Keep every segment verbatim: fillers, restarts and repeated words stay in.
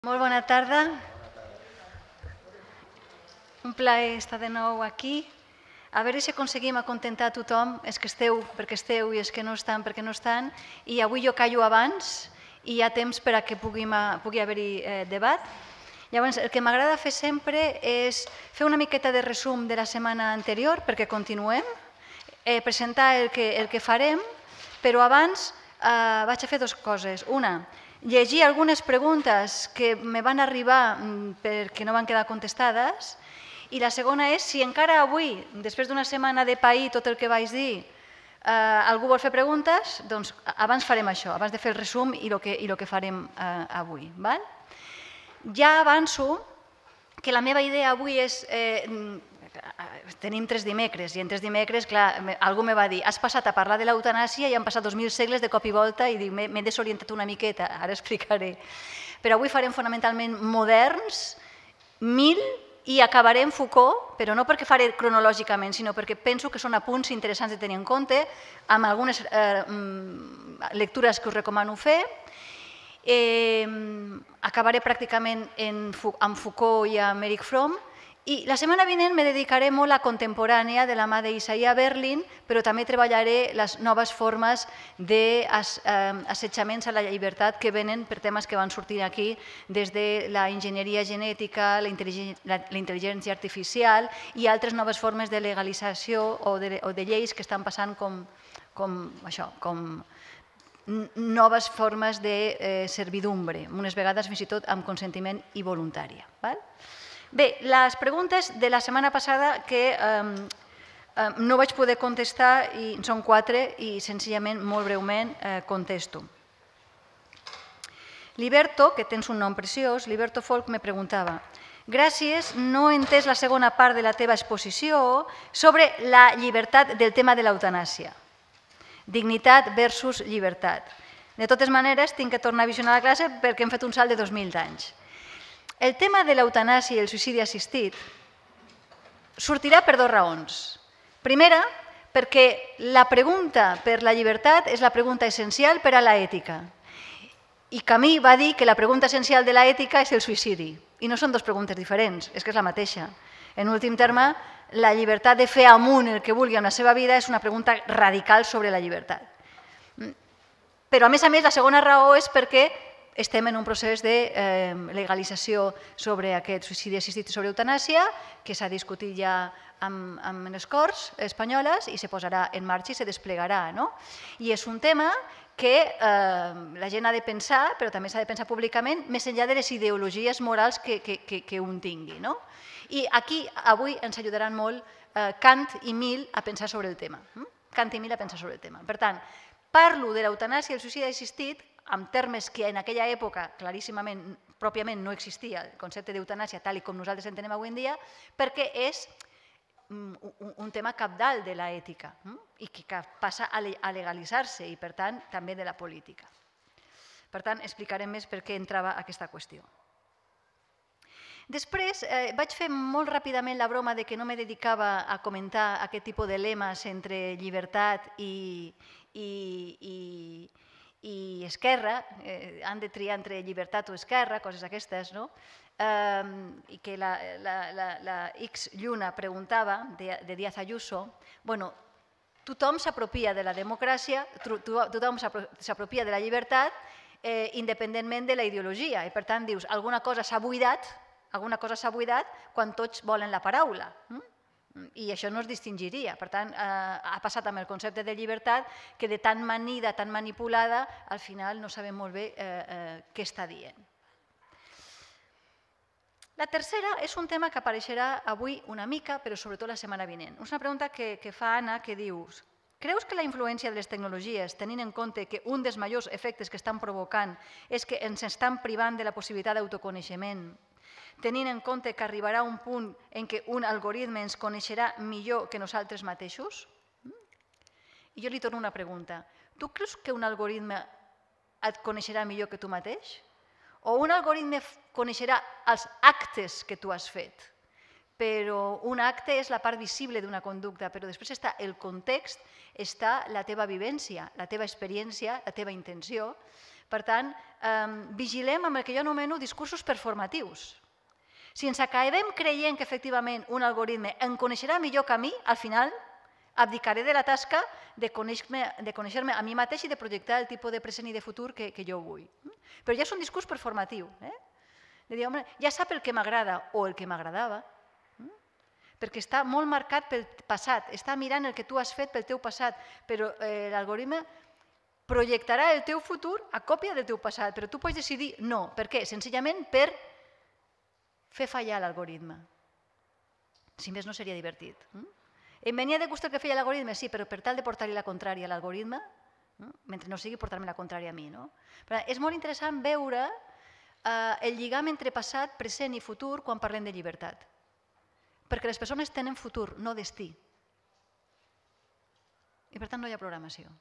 Molt bona tarda. Un plaer estar de nou aquí. A veure si aconseguim acontentar a tothom, és que esteu perquè esteu i és que no estan perquè no estan. I avui jo callo abans i hi ha temps per a que pugui haver-hi debat. Llavors, el que m'agrada fer sempre és fer una miqueta de resum de la setmana anterior perquè continuem, presentar el que farem, però abans vaig a fer dues coses. Una, llegir algunes preguntes que me van arribar perquè no van quedar contestades, i la segona és, si encara avui, després d'una setmana de pair tot el que vaig dir, algú vol fer preguntes, doncs abans farem això, abans de fer el resum i el que farem avui. Ja avanço que la meva idea avui és... Tenim tres dimecres, i en tres dimecres, clar, algú me va dir has passat a parlar de l'eutanàsia i han passat dos mil segles de cop i volta i dic, m'he desorientat una miqueta, ara explicaré. Però avui farem fonamentalment moderns, mil, i acabarem Foucault, però no perquè faré cronològicament, sinó perquè penso que són apunts interessants de tenir en compte, amb algunes lectures que us recomano fer. Acabaré pràcticament amb Foucault i amb Erich Fromm, i la setmana vinent me dedicaré molt a contemporània de la mà d'Isaiah Berlin, però també treballaré les noves formes d'assetjaments a la llibertat que venen per temes que van sortir aquí des de la enginyeria genètica, la intel·ligència artificial i altres noves formes de legalització o de lleis que estan passant com noves formes de servidumbre, unes vegades fins i tot amb consentiment i voluntària. Bé, les preguntes de la setmana passada que no vaig poder contestar, i són quatre, i senzillament, molt breument, contesto. Liberto, que tens un nom preciós, Liberto Folk me preguntava gràcies, no he entès la segona part de la teva exposició sobre la llibertat del tema de l'eutanàsia. Dignitat versus llibertat. De totes maneres, tinc que tornar a visionar la classe perquè hem fet un salt de dos mil anys. El tema de l'eutanàsia i el suïcidi assistit sortirà per dues raons. Primera, perquè la pregunta per la llibertat és la pregunta essencial per a l'ètica. I Camus va dir que la pregunta essencial de l'ètica és el suïcidi. I no són dues preguntes diferents, és que és la mateixa. En últim terme, la llibertat de fer amunt el que vulgui amb la seva vida és una pregunta radical sobre la llibertat. Però, a més a més, la segona raó és perquè estem en un procés de legalització sobre aquest suïcidi assistit i sobre eutanàsia que s'ha discutit ja amb les Corts espanyoles i se posarà en marxa i se desplegarà. I és un tema que la gent ha de pensar, però també s'ha de pensar públicament, més enllà de les ideologies morals que un tingui. I aquí avui ens ajudaran molt Kant i Mill a pensar sobre el tema. Kant i Mill a pensar sobre el tema. Per tant, parlo de l'eutanàsia i el suïcidi assistit amb termes que en aquella època claríssimament, pròpiament no existia el concepte d'eutanàsia tal com nosaltres entenem avui en dia, perquè és un tema cabdal de l'ètica i que passa a legalitzar-se i, per tant, també de la política. Per tant, explicarem més per què entrava aquesta qüestió. Després vaig fer molt ràpidament la broma que no me dedicava a comentar aquest tipus de lemes entre llibertat i i esquerra, han de triar entre llibertat o esquerra, coses aquestes, i que la X Lluna preguntava, de Díaz Ayuso, bueno, tothom s'apropia de la democràcia, tothom s'apropia de la llibertat, independentment de la ideologia, i per tant dius, alguna cosa s'ha buidat, alguna cosa s'ha buidat quan tots volen la paraula. I això no es distingiria. Per tant, ha passat amb el concepte de llibertat que de tan manida, tan manipulada, al final no sabem molt bé què està dient. La tercera és un tema que apareixerà avui una mica, però sobretot la setmana vinent. És una pregunta que fa Anna, que diu creus que la influència de les tecnologies, tenint en compte que un dels majors efectes que estan provocant és que ens estan privant de la possibilitat d'autoconeixement, tenint en compte que arribarà un punt en què un algoritme ens coneixerà millor que nosaltres mateixos? I jo li torno una pregunta. Tu creus que un algoritme et coneixerà millor que tu mateix? O un algoritme coneixerà els actes que tu has fet? Però un acte és la part visible d'una conducta, però després està el context, està la teva vivència, la teva experiència, la teva intenció. Per tant, vigilem amb el que jo anomeno discursos performatius. Si ens acabem creient que efectivament un algoritme em coneixerà millor que a mi, al final abdicaré de la tasca de conèixer-me a mi mateix i de projectar el tipus de present i de futur que jo vull. Però ja és un discurs performatiu. De dir, home, ja sap el que m'agrada o el que m'agradava, perquè està molt marcat pel passat, està mirant el que tu has fet pel teu passat, però l'algoritme projectarà el teu futur a còpia del teu passat, però tu pots decidir no. Per què? Senzillament per fer fallar l'algoritme. Si més no seria divertit. Em venia de gust el que feia l'algoritme? Sí, però per tal de portar-li la contrària a l'algoritme, mentre no sigui portar-me la contrària a mi. És molt interessant veure el lligam entre passat, present i futur quan parlem de llibertat. Perquè les persones tenen futur, no destí. I per tant no hi ha programació.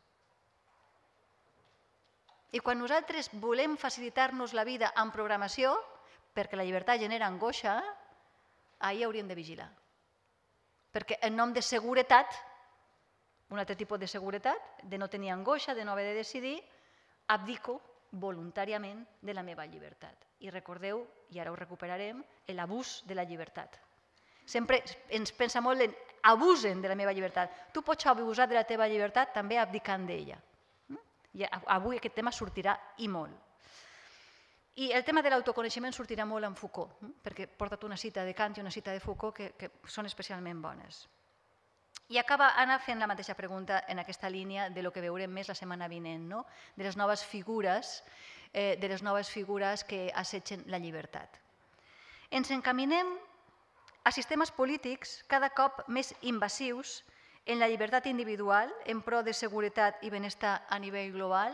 I quan nosaltres volem facilitar-nos la vida amb programació, perquè la llibertat genera angoixa, ahir hauríem de vigilar. Perquè en nom de seguretat, un altre tipus de seguretat, de no tenir angoixa, de no haver de decidir, abdico voluntàriament de la meva llibertat. I recordeu, i ara ho recuperarem, l'abús de la llibertat. Sempre ens pensa molt en abusen de la meva llibertat. Tu pots abusar de la teva llibertat també abdicant d'ella. I avui aquest tema sortirà i molt. I el tema de l'autoconeixement sortirà molt en Foucault, perquè porta't una cita de Kant i una cita de Foucault que són especialment bones. I acaba anar fent la mateixa pregunta en aquesta línia de lo que veurem més la setmana vinent, de les noves figures de les noves figures que assetgen la llibertat. Ens encaminem a sistemes polítics cada cop més invasius en la llibertat individual, en pro de seguretat i benestar a nivell global.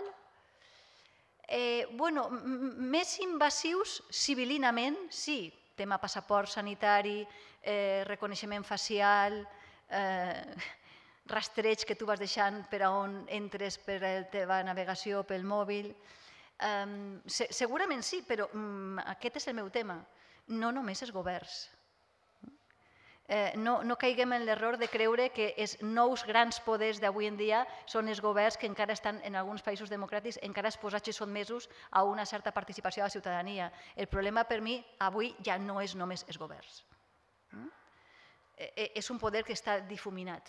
Bueno, més invasius civilinament, sí, tema passaport sanitari, reconeixement facial, rastreig que tu vas deixant per a on entres per la teva navegació pel mòbil. Segurament sí, però aquest és el meu tema. No només els governs. No caiguem en l'error de creure que els nous grans poders d'avui en dia són els governs que encara estan en alguns països democràtics encara exposats i sotmesos a una certa participació de la ciutadania. El problema per mi avui ja no és només els governs. És un poder que està difuminat,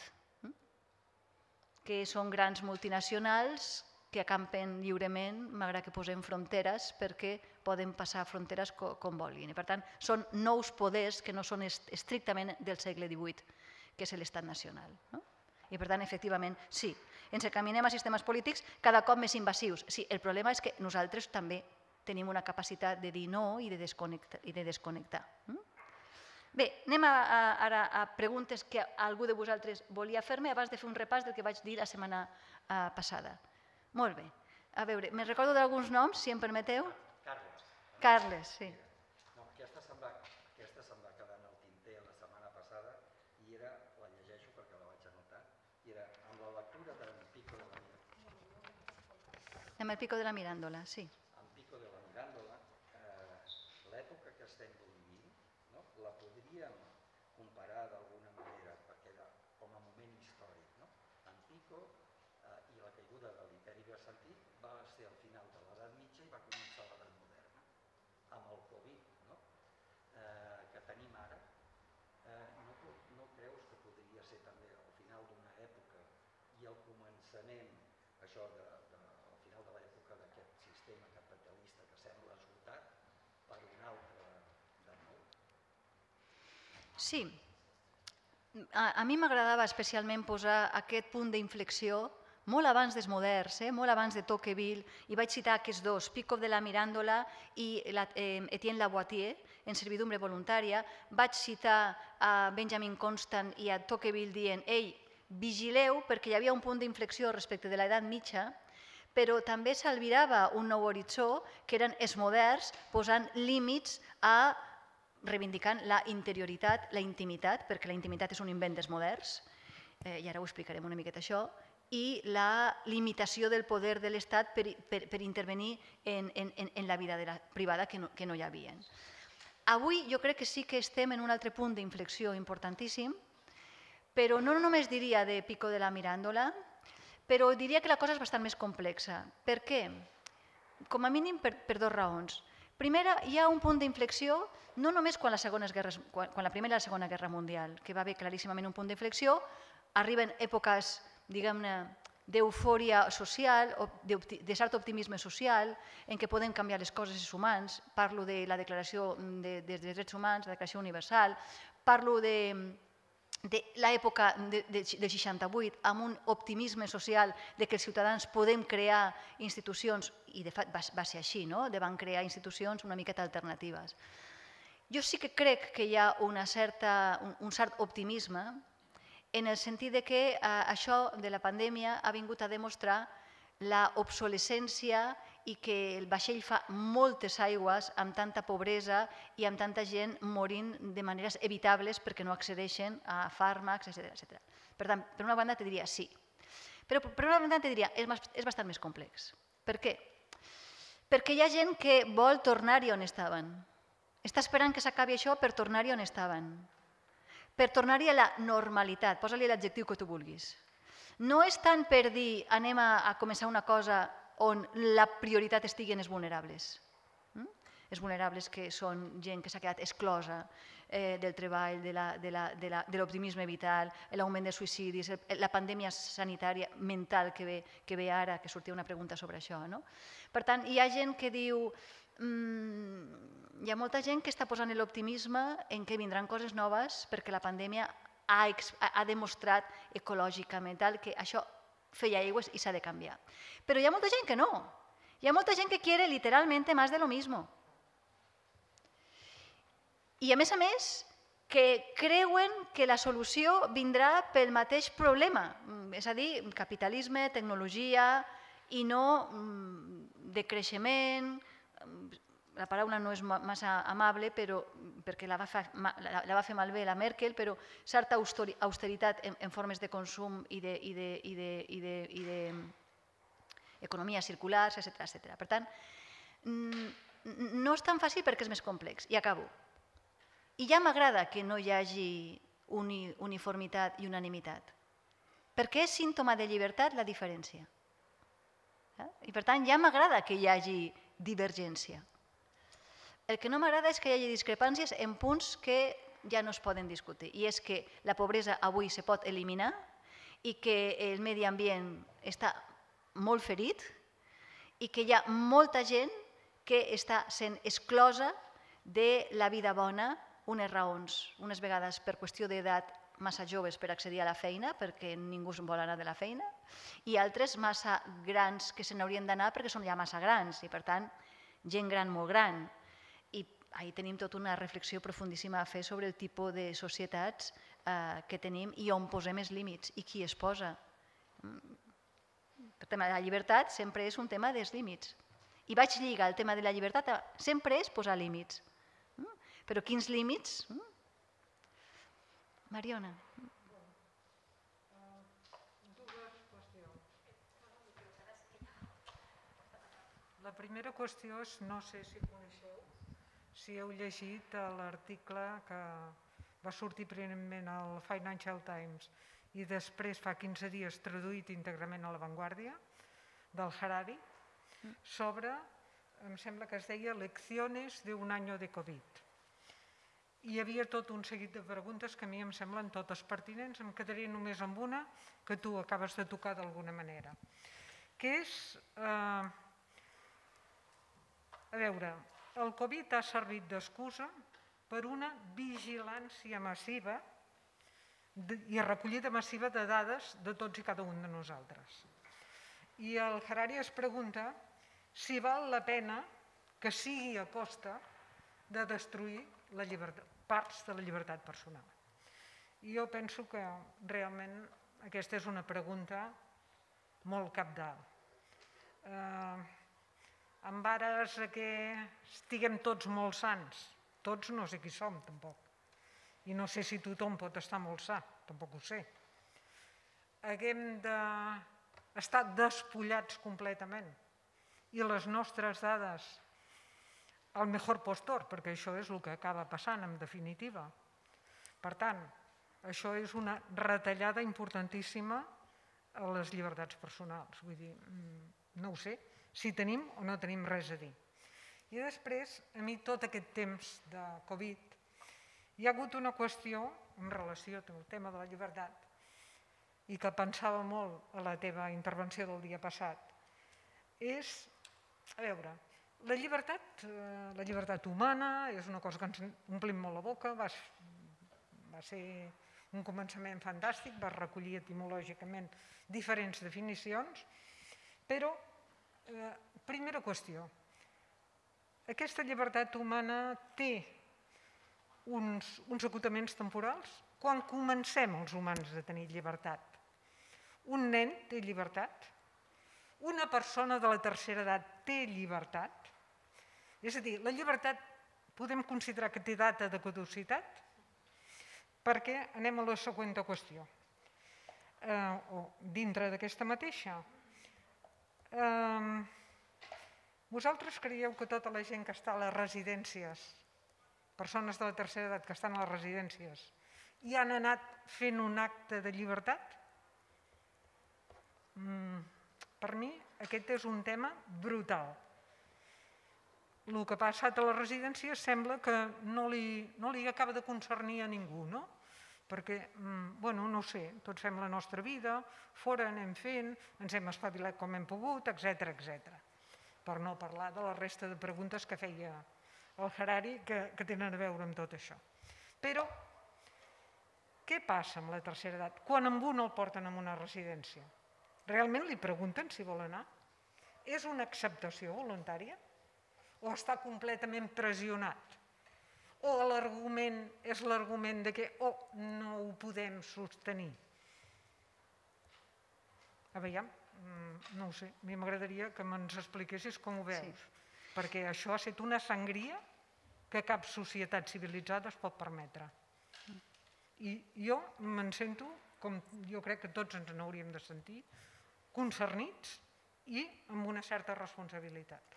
que són grans multinacionals que acampen lliurement, malgrat que posem fronteres, perquè poden passar fronteres com vulguin. Per tant, són nous poders que no són estrictament del segle divuit, que és l'estat nacional. I per tant, efectivament, sí, ens encaminem a sistemes polítics cada cop més invasius. Sí, el problema és que nosaltres també tenim una capacitat de dir no i de desconnectar. Bé, anem ara a preguntes que algú de vosaltres volia fer-me abans de fer un repàs del que vaig dir la setmana passada. Molt bé. A veure, me'n recordo d'alguns noms, si em permeteu? Carles. Carles, sí. Aquesta se'm va quedar en el tinter la setmana passada i era, la llegeixo perquè la vaig anotar, i era amb la lectura d'en Pico de la Mirándola. Amb el Pico de la Mirándola, sí. En Pico de la Mirándola, l'època que estem vivint, la podríem comparar d'alguna manera, perquè era com a moment històric. En Pico i la caiguda de l'imperi bizantí va ser al final de l'edat mitja i va començar l'edat moderna. Amb el Covid que tenim ara, no creus que podria ser també al final d'una època i al començament, això al final de l'època d'aquest sistema capitalista que sembla esgotat, per un altre de nou? Sí. A mi m'agradava especialment posar aquest punt d'inflexió molt abans dels moderns, molt abans de Tocqueville, i vaig citar aquests dos, Pico de la Mirándola i Etienne Lavoisier, en servidumbre voluntària. Vaig citar a Benjamin Constant i a Tocqueville dient, ei, vigileu perquè hi havia un punt d'inflexió respecte de l'edat mitja, però també s'albirava un nou horitzó, que eren els moderns, posant límits a reivindicant la interioritat, la intimitat, perquè la intimitat és un invent dels moderns, i ara ho explicarem una miqueta això, i la limitació del poder de l'Estat per intervenir en la vida privada que no hi havia. Avui jo crec que sí que estem en un altre punt d'inflexió importantíssim, però no només diria de Pico de la Mirándola, però diria que la cosa és bastant més complexa. Per què? com a mínim per, per dues raons. Primera, hi ha un punt d'inflexió, no només quan la, segona guerra, quan, quan la Primera i la Segona Guerra Mundial, que va haver claríssimament un punt d'inflexió, arriben èpoques, diguem-ne, d'eufòria social, de cert optimisme social, en què podem canviar les coses els humans. Parlo de la Declaració de, de Drets Humans, la Declaració Universal, parlo de, de l'època de, de, del seixanta-vuit, amb un optimisme social de que els ciutadans podem crear institucions, i de fet va, va ser així, no? De van crear institucions una miqueta alternatives. Jo sí que crec que hi ha una certa, un, un cert optimisme en el sentit de que eh, això de la pandèmia ha vingut a demostrar la obsolescència i que el vaixell fa moltes aigües amb tanta pobresa i amb tanta gent morint de maneres evitables perquè no accedeixen a fàrmacs, etcètera. Per tant, per una banda te diria sí, però per una banda te diria és, és bastant més complex. Per què? Perquè hi ha gent que vol tornar-hi on estaven. Està esperant que s'acabi això per tornar-hi on estaven. Per tornar-hi a la normalitat, posa-li l'adjectiu que tu vulguis. No és tant per dir anem a, a començar una cosa on la prioritat estigui en els vulnerables. Mm? Els vulnerables que són gent que s'ha quedat exclosa eh, del treball, de l'optimisme vital, l'augment de suïcidis, la pandèmia sanitària mental que ve, que ve ara, que sortia una pregunta sobre això. No? Per tant, hi ha gent que diu... Mm, hi ha molta gent que està posant l'optimisme en què vindran coses noves perquè la pandèmia ha, ha demostrat ecològicament que això feia aigües i s'ha de canviar. Però hi ha molta gent que no. Hi ha molta gent que quiere literalmente más de lo mismo. I a més a més que creuen que la solució vindrà pel mateix problema, és a dir, capitalisme, tecnologia i no de creixement. La paraula no és massa amable però, perquè la va, fer, la, la va fer malbé la Merkel, però certa austeritat en, en formes de consum i de, i de, i de, i de, i de economia circular, etcètera, etcètera. Per tant, no és tan fàcil perquè és més complex. I acabo. I ja m'agrada que no hi hagi uni, uniformitat i unanimitat, perquè és símptoma de llibertat la diferència. I per tant, ja m'agrada que hi hagi divergència. El que no m'agrada és que hi hagi discrepàncies en punts que ja no es poden discutir. I és que la pobresa avui se pot eliminar i que el medi ambient està molt ferit i que hi ha molta gent que està sent exclosa de la vida bona, unes raons, unes vegades per qüestió d'edat massa joves per accedir a la feina, perquè ningú se'n vol anar de la feina, i altres massa grans que se n'haurien d'anar perquè són ja massa grans i, per tant, gent gran molt gran. I ahí tenim tota una reflexió profundíssima a fer sobre el tipus de societats eh, que tenim i on posem els límits i qui es posa. El tema de la llibertat sempre és un tema dels límits. I vaig lligar el tema de la llibertat a, sempre és posar límits. Però quins límits? Mariona. La primera qüestió és, no sé si coneixeu, si heu llegit l'article que va sortir primerament al Financial Times i després fa quinze dies traduït íntegrament a La Vanguardia, del Harari, sobre, em sembla que es deia Lecciones de un año de Covid. Hi havia tot un seguit de preguntes que a mi em semblen totes pertinents, em quedaria només amb una que tu acabes de tocar d'alguna manera, que és... Eh, A veure, el Covid ha servit d'excusa per una vigilància massiva i recollida massiva de dades de tots i cada un de nosaltres. I el Harari es pregunta si val la pena que sigui a costa de destruir la llibertat, parts de la llibertat personal. I jo penso que realment aquesta és una pregunta molt cabdal. Eh, en ares que estiguem tots molt sans, tots no sé qui som tampoc, i no sé si tothom pot estar molt sa, tampoc ho sé. Haguem d'estar despullats completament i les nostres dades al millor postor, perquè això és el que acaba passant en definitiva. Per tant, això és una retallada importantíssima a les llibertats personals. Vull dir, no ho sé, si tenim o no tenim res a dir. I després, a mi tot aquest temps de Covid, hi ha hagut una qüestió en relació amb el tema de la llibertat i que pensava molt a la teva intervenció del dia passat. És, a veure, la llibertat, la llibertat humana és una cosa que ens omplim molt la boca, va, va ser un començament fantàstic, va recollir etimològicament diferents definicions, però, eh, primera qüestió, aquesta llibertat humana té uns, uns acotaments temporals? Quan comencem els humans a tenir llibertat? Un nen té llibertat? Una persona de la tercera edat té llibertat? És a dir, la llibertat podem considerar que té data de caducitat? Perquè anem a la següent qüestió. Eh, o dintre d'aquesta mateixa. Eh, vosaltres creieu que tota la gent que està a les residències, persones de la tercera edat que estan a les residències, i han anat fent un acte de llibertat? Mm, per mi aquest és un tema brutal. El que ha passat a les residències sembla que no li, no li acaba de concernir a ningú, no? Perquè, bueno, no sé, tots fem la nostra vida, fora anem fent, ens hem espavilat com hem pogut, etcètera, etcètera. Per no parlar de la resta de preguntes que feia el Harari que, que tenen a veure amb tot això. Però, què passa amb la tercera edat? Quan amb un el porten a una residència? Realment li pregunten si vol anar? És una acceptació voluntària? O està completament pressionat? O l'argument és l'argument de que oh, no ho podem sostenir? A veure, no ho sé, a mi m'agradaria que me'ns expliquessis com ho veus, perquè això ha estat una sangria que cap societat civilitzada es pot permetre. I jo me'n sento, com jo crec que tots ens n'hauríem de sentir, concernits i amb una certa responsabilitat.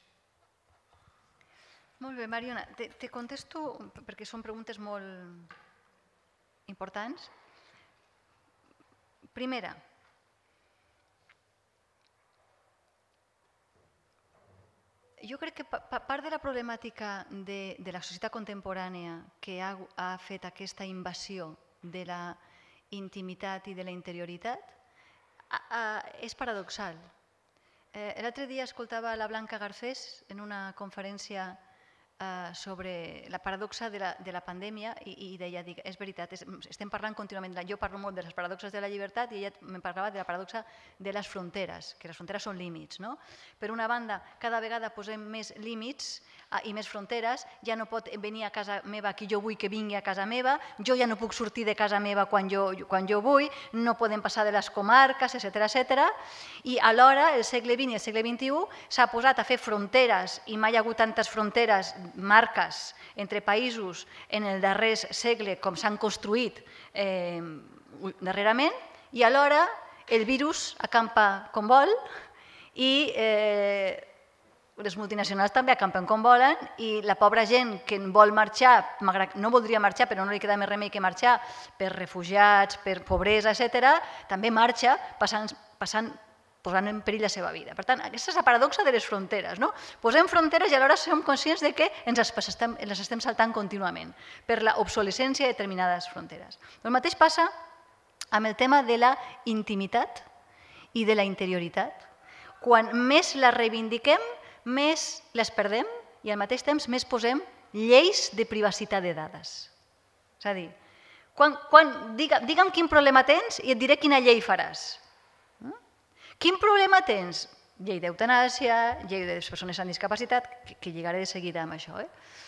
Molt bé, Mariona, te, te contesto perquè són preguntes molt importants. Primera, jo crec que part de la problemàtica de, de la societat contemporània que ha, ha fet aquesta invasió de la intimitat i de la interioritat a, a, és paradoxal. Eh, L'altre dia escoltava la Blanca Garcés en una conferència Uh, sobre la paradoxa de la, de la pandèmia i, i deia, dic, és veritat, és, estem parlant contínuament, jo parlo molt de les paradoxes de la llibertat i ella me parlava de la paradoxa de les fronteres, que les fronteres són límits, no? Per una banda, cada vegada posem més límits uh, i més fronteres, ja no pot venir a casa meva qui jo vull que vingui a casa meva, jo ja no puc sortir de casa meva quan jo, quan jo vull, no podem passar de les comarques, etcètera, etcètera, i alhora el segle vint i el segle vint-i-u s'ha posat a fer fronteres i mai hi ha hagut tantes fronteres marques entre països en el darrer segle com s'han construït eh, darrerament i alhora el virus acampa com vol i eh, les multinacionals també acampen com volen i la pobra gent que vol marxar, no voldria marxar però no li queda més remei que marxar per refugiats, per pobresa, etcètera, també marxa passant, passant posant en perill la seva vida. Per tant, aquesta és la paradoxa de les fronteres. No? Posem fronteres i alhora som conscients de que ens les estem, les estem saltant contínuament per l'obsolescència de determinades fronteres. El mateix passa amb el tema de la intimitat i de la interioritat. Quan més la reivindiquem, més les perdem i al mateix temps més posem lleis de privacitat de dades. És a dir, quan, quan, diga, digue'm quin problema tens i et diré quina llei faràs. Quin problema tens? Llei d'eutanàsia, llei de les persones amb discapacitat, que, que lligaré de seguida amb això. Eh?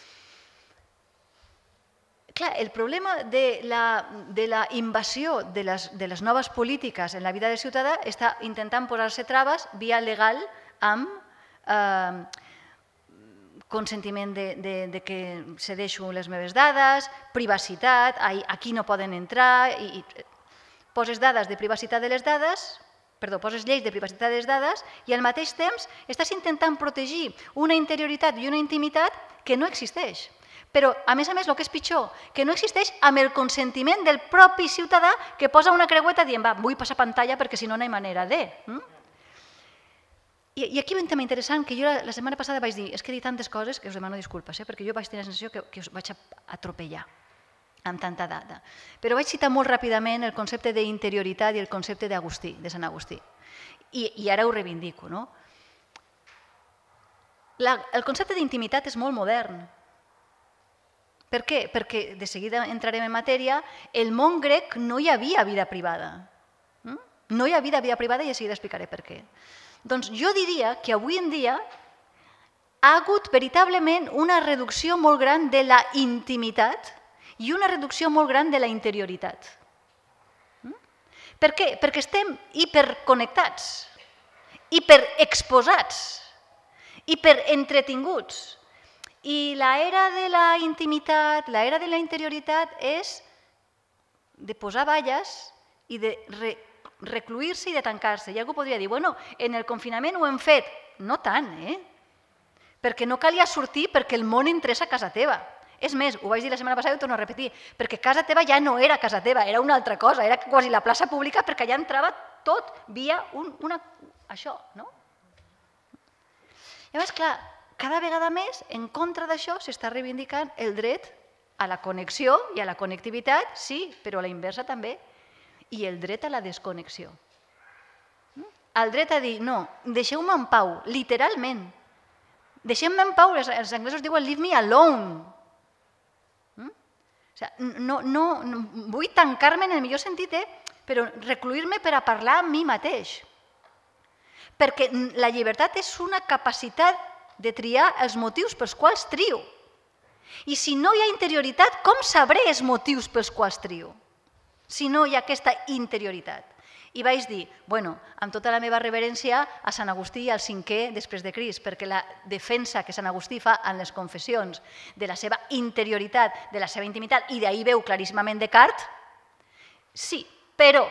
Clar, el problema de la, de la invasió de les, de les noves polítiques en la vida del ciutadà està intentant posar-se traves via legal amb eh, consentiment de, de, de que cedeixo les meves dades, privacitat, aquí no poden entrar, i, i poses dades de privacitat de les dades, perdó, poses lleis de privacitat de les dades i al mateix temps estàs intentant protegir una interioritat i una intimitat que no existeix. Però, a més a més, el que és pitjor, que no existeix amb el consentiment del propi ciutadà que posa una creueta dient, va, vull passar pantalla perquè si no no hi ha manera de. I aquí ve un tema interessant que jo la setmana passada vaig dir, és que he dit tantes coses que us demano disculpes, perquè jo vaig tenir la sensació que us vaig atropellar amb tanta data. Però vaig citar molt ràpidament el concepte d'interioritat i el concepte d'Agustí, de Sant Agustí. I ara ho reivindico, no? El concepte d'intimitat és molt modern. Per què? Perquè, de seguida entrarem en matèria, el món grec no hi havia vida privada. No hi havia vida privada i de seguida explicaré per què. Doncs jo diria que avui en dia ha hagut veritablement una reducció molt gran de la intimitat i una reducció molt gran de la interioritat. Per què? Perquè estem hiperconnectats, hiperexposats, hiperentretinguts. I l'era de la intimitat, l'era de la interioritat és de posar valles i de recluir-se i de tancar-se. I algú podria dir, bueno, en el confinament ho hem fet. No tant, eh? Perquè no calia sortir perquè el món entrés a casa teva. És més, ho vaig dir la setmana passada i ho torno a repetir, perquè casa teva ja no era casa teva, era una altra cosa, era quasi la plaça pública perquè allà entrava tot via una... això, no? Llavors, clar, cada vegada més, en contra d'això, s'està reivindicant el dret a la connexió i a la connectivitat, sí, però a la inversa també, i el dret a la desconnexió. El dret a dir, no, deixeu-me en pau, literalment. Deixeu-me en pau, els anglesos diuen leave me alone. No vull tancar-me en el millor sentit, però recluir-me per a parlar amb mi mateix. Perquè la llibertat és una capacitat de triar els motius pels quals trio. I si no hi ha interioritat, com sabré els motius pels quals trio? Si no hi ha aquesta interioritat. I vaig dir, bueno, amb tota la meva reverència a Sant Agustí al cinquè després de Crist, perquè la defensa que Sant Agustí fa en les confessions de la seva interioritat, de la seva intimitat, i d'ahir veu claríssimament Descartes, sí, però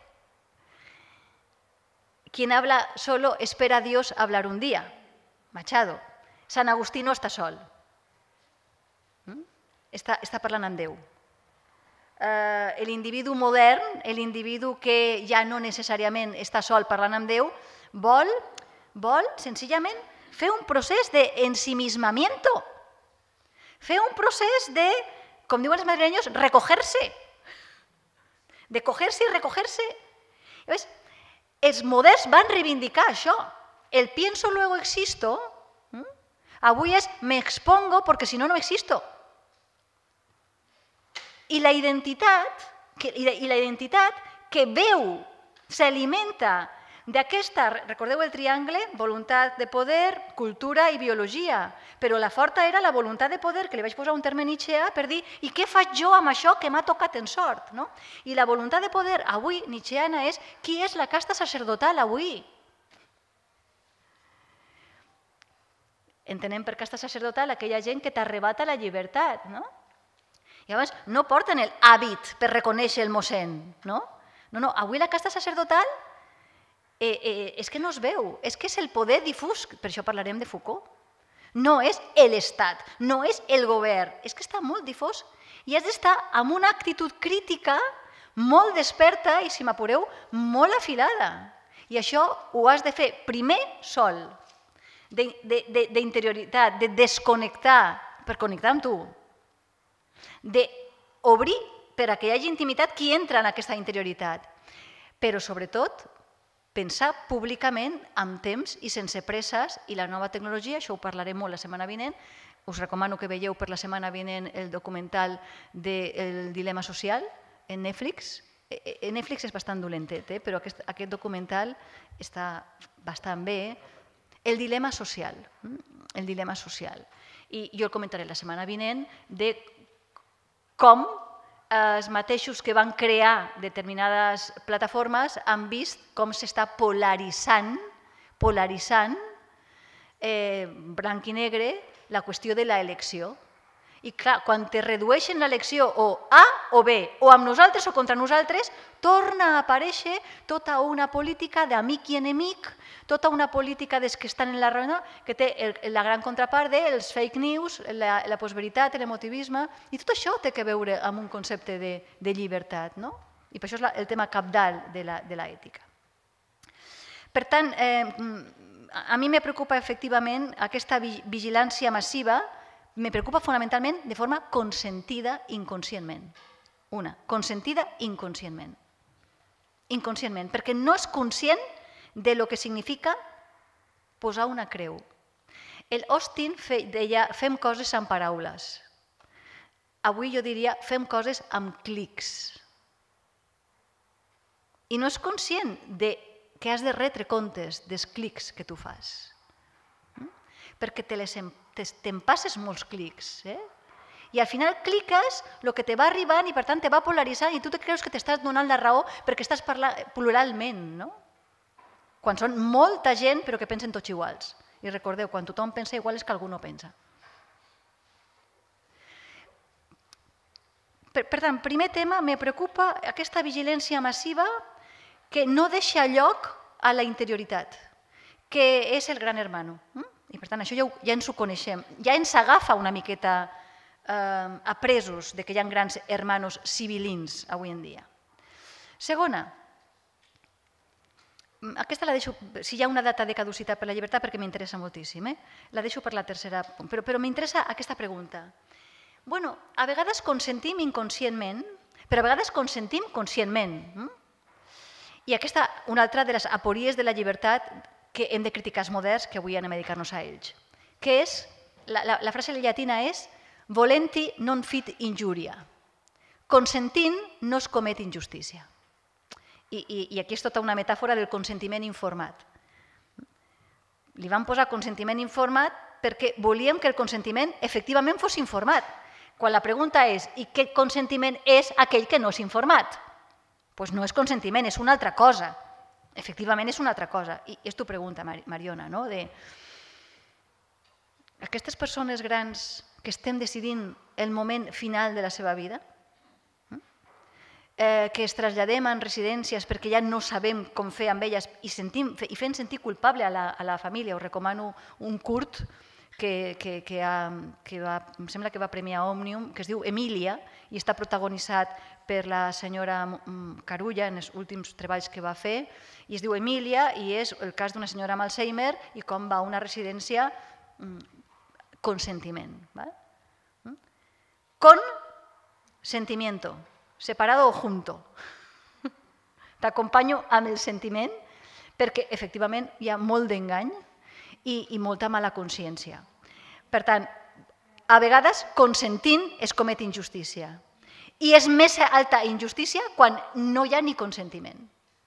quien habla solo espera a Dios hablar un día. Machado, Sant Agustí no està sol. Està parlant amb Déu. L'individu modern, l'individu que ja no necessàriament està sol parlant amb Déu, vol, vol, senzillament, fer un procés d'ensimismamiento, fer un procés de, com diuen els madrileños, recogerse, de cogerse i recogerse. Els moderns van reivindicar això. El pienso luego existo, avui és me expongo porque si no, no existo. I la identitat que veu, s'alimenta d'aquesta, recordeu el triangle, voluntat de poder, cultura i biologia, però la forta era la voluntat de poder, que li vaig posar un terme nietzscheà per dir i què faig jo amb això que m'ha tocat en sort? I la voluntat de poder avui nietzscheana és qui és la casta sacerdotal avui? Entenem per casta sacerdotal aquella gent que t'arrebata la llibertat, no? Llavors, no porten el hàbit per reconèixer el mossèn, no? No, no, avui la casta sacerdotal és que no es veu, és que és el poder difús, per això parlarem de Foucault. No és l'Estat, no és el govern, és que està molt difós i has d'estar amb una actitud crítica molt desperta i, si m'apureu, molt afilada. I això ho has de fer primer sol, d'interioritat, de desconnectar, per connectar amb tu, d'obrir per a que hi hagi intimitat qui entra en aquesta interioritat, però sobretot pensar públicament amb temps i sense presses, i la nova tecnologia, això ho parlarem molt la setmana vinent, us recomano que veieu per la setmana vinent el documental del dilema social en Netflix. Netflix és bastant dolentet, però aquest documental està bastant bé. El dilema social, el dilema social. I jo el comentaré la setmana vinent de com els mateixos que van crear determinades plataformes han vist com s'està polaritzant, polaritzant, blanc i negre, la qüestió de l'elecció. I clar, quan te redueixen l'elecció o A o B, o amb nosaltres o contra nosaltres, torna a aparèixer tota una política d'amic i enemic, tota una política dels que estan en la raó, que té la gran contrapart dels fake news, la postveritat, l'emotivisme, i tot això té que veure amb un concepte de llibertat, no? I per això és el tema cabdal de l'ètica. Per tant, a mi me preocupa efectivament aquesta vigilància massiva, me preocupa fonamentalment de forma consentida inconscientment. Una, consentida inconscientment. Inconscientment, perquè no és conscient de lo que significa posar una creu. El Austin deia, fem coses amb paraules. Avui jo diria, fem coses amb clics. I no és conscient de que has de retre comptes dels clics que tu fas. Perquè te'n passes molts clics. I al final cliques el que te va arribant i per tant te va polaritzant i tu te creus que t'estàs donant la raó perquè estàs parlant pluralment. Quan són molta gent però que pensen tots iguals. I recordeu, quan tothom pensa igual és que algú no pensa. Per tant, primer tema, me preocupa aquesta vigilància massiva que no deixa lloc a la interioritat, que és el gran hermano. I per tant, això ja ens ho coneixem. Ja ens agafa una miqueta apresos que hi ha grans hermanos civilins avui en dia. Segona, aquesta la deixo, si hi ha una data de caducitat per la llibertat, perquè m'interessa moltíssim, la deixo per la tercera, però m'interessa aquesta pregunta. Bueno, a vegades consentim inconscientment, però a vegades consentim conscientment. I aquesta, una altra de les apories de la llibertat que hem de criticar els moderns, que avui anem a dedicar-nos a ells, que és, la frase llatina és volenti non fit injuria. Consentint no es comet injustícia. I aquí és tota una metàfora del consentiment informat. Li vam posar consentiment informat perquè volíem que el consentiment efectivament fos informat. Quan la pregunta és, i què consentiment és aquell que no és informat? Doncs no és consentiment, és una altra cosa. Efectivament és una altra cosa. I és tu pregunta, Mariona, no? Aquestes persones grans que estem decidint el moment final de la seva vida, que es traslladem en residències perquè ja no sabem com fer amb elles i fent sentir culpable a la família. Us recomano un curt que em sembla que va premiar Òmnium, que es diu Emília, i està protagonitzat per la senyora Carulla en els últims treballs que va fer, i es diu Emília, i és el cas d'una senyora amb Alzheimer i com va a una residència consentiment. Con sentimiento, separado o junto. T'acompanyo amb el sentiment perquè efectivament hi ha molt d'engany i molta mala consciència. Per tant, a vegades consentint es comet injustícia i és més alta injustícia quan no hi ha ni consentiment.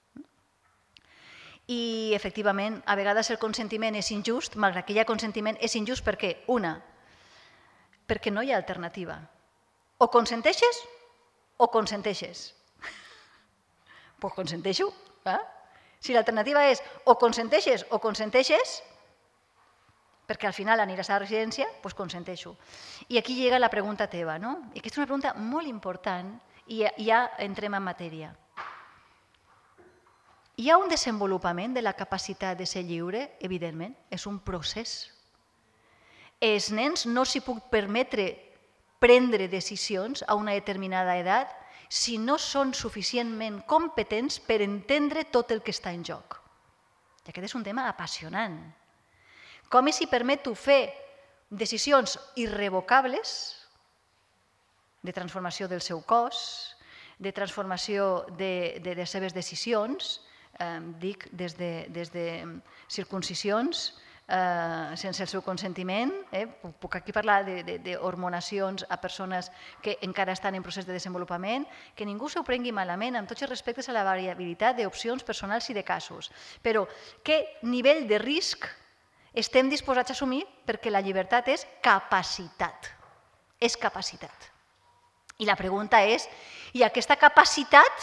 I efectivament, a vegades el consentiment és injust, malgrat que hi ha consentiment, és injust perquè, una, perquè no hi ha alternativa. O consenteixes o consenteixes. Doncs consenteixo. Si l'alternativa és o consenteixes o consenteixes, perquè al final aniràs a la residència, doncs consenteixo. I aquí llega la pregunta teva, no? I aquesta és una pregunta molt important i ja entrem en matèria. Hi ha un desenvolupament de la capacitat de ser lliure? Evidentment, és un procés. Els nens no s'hi puc permetre prendre decisions a una determinada edat si no són suficientment competents per entendre tot el que està en joc. I aquest és un tema apassionant. Com si permeto fer decisions irrevocables de transformació del seu cos, de transformació de les seves decisions, dic des de circuncisions sense el seu consentiment. Puc aquí parlar d'hormonacions a persones que encara estan en procés de desenvolupament, que ningú s'ho prengui malament amb tots els respectes a la variabilitat d'opcions personals i de casos. Però què nivell de risc estem disposats a assumir perquè la llibertat és capacitat. És capacitat. I la pregunta és, i aquesta capacitat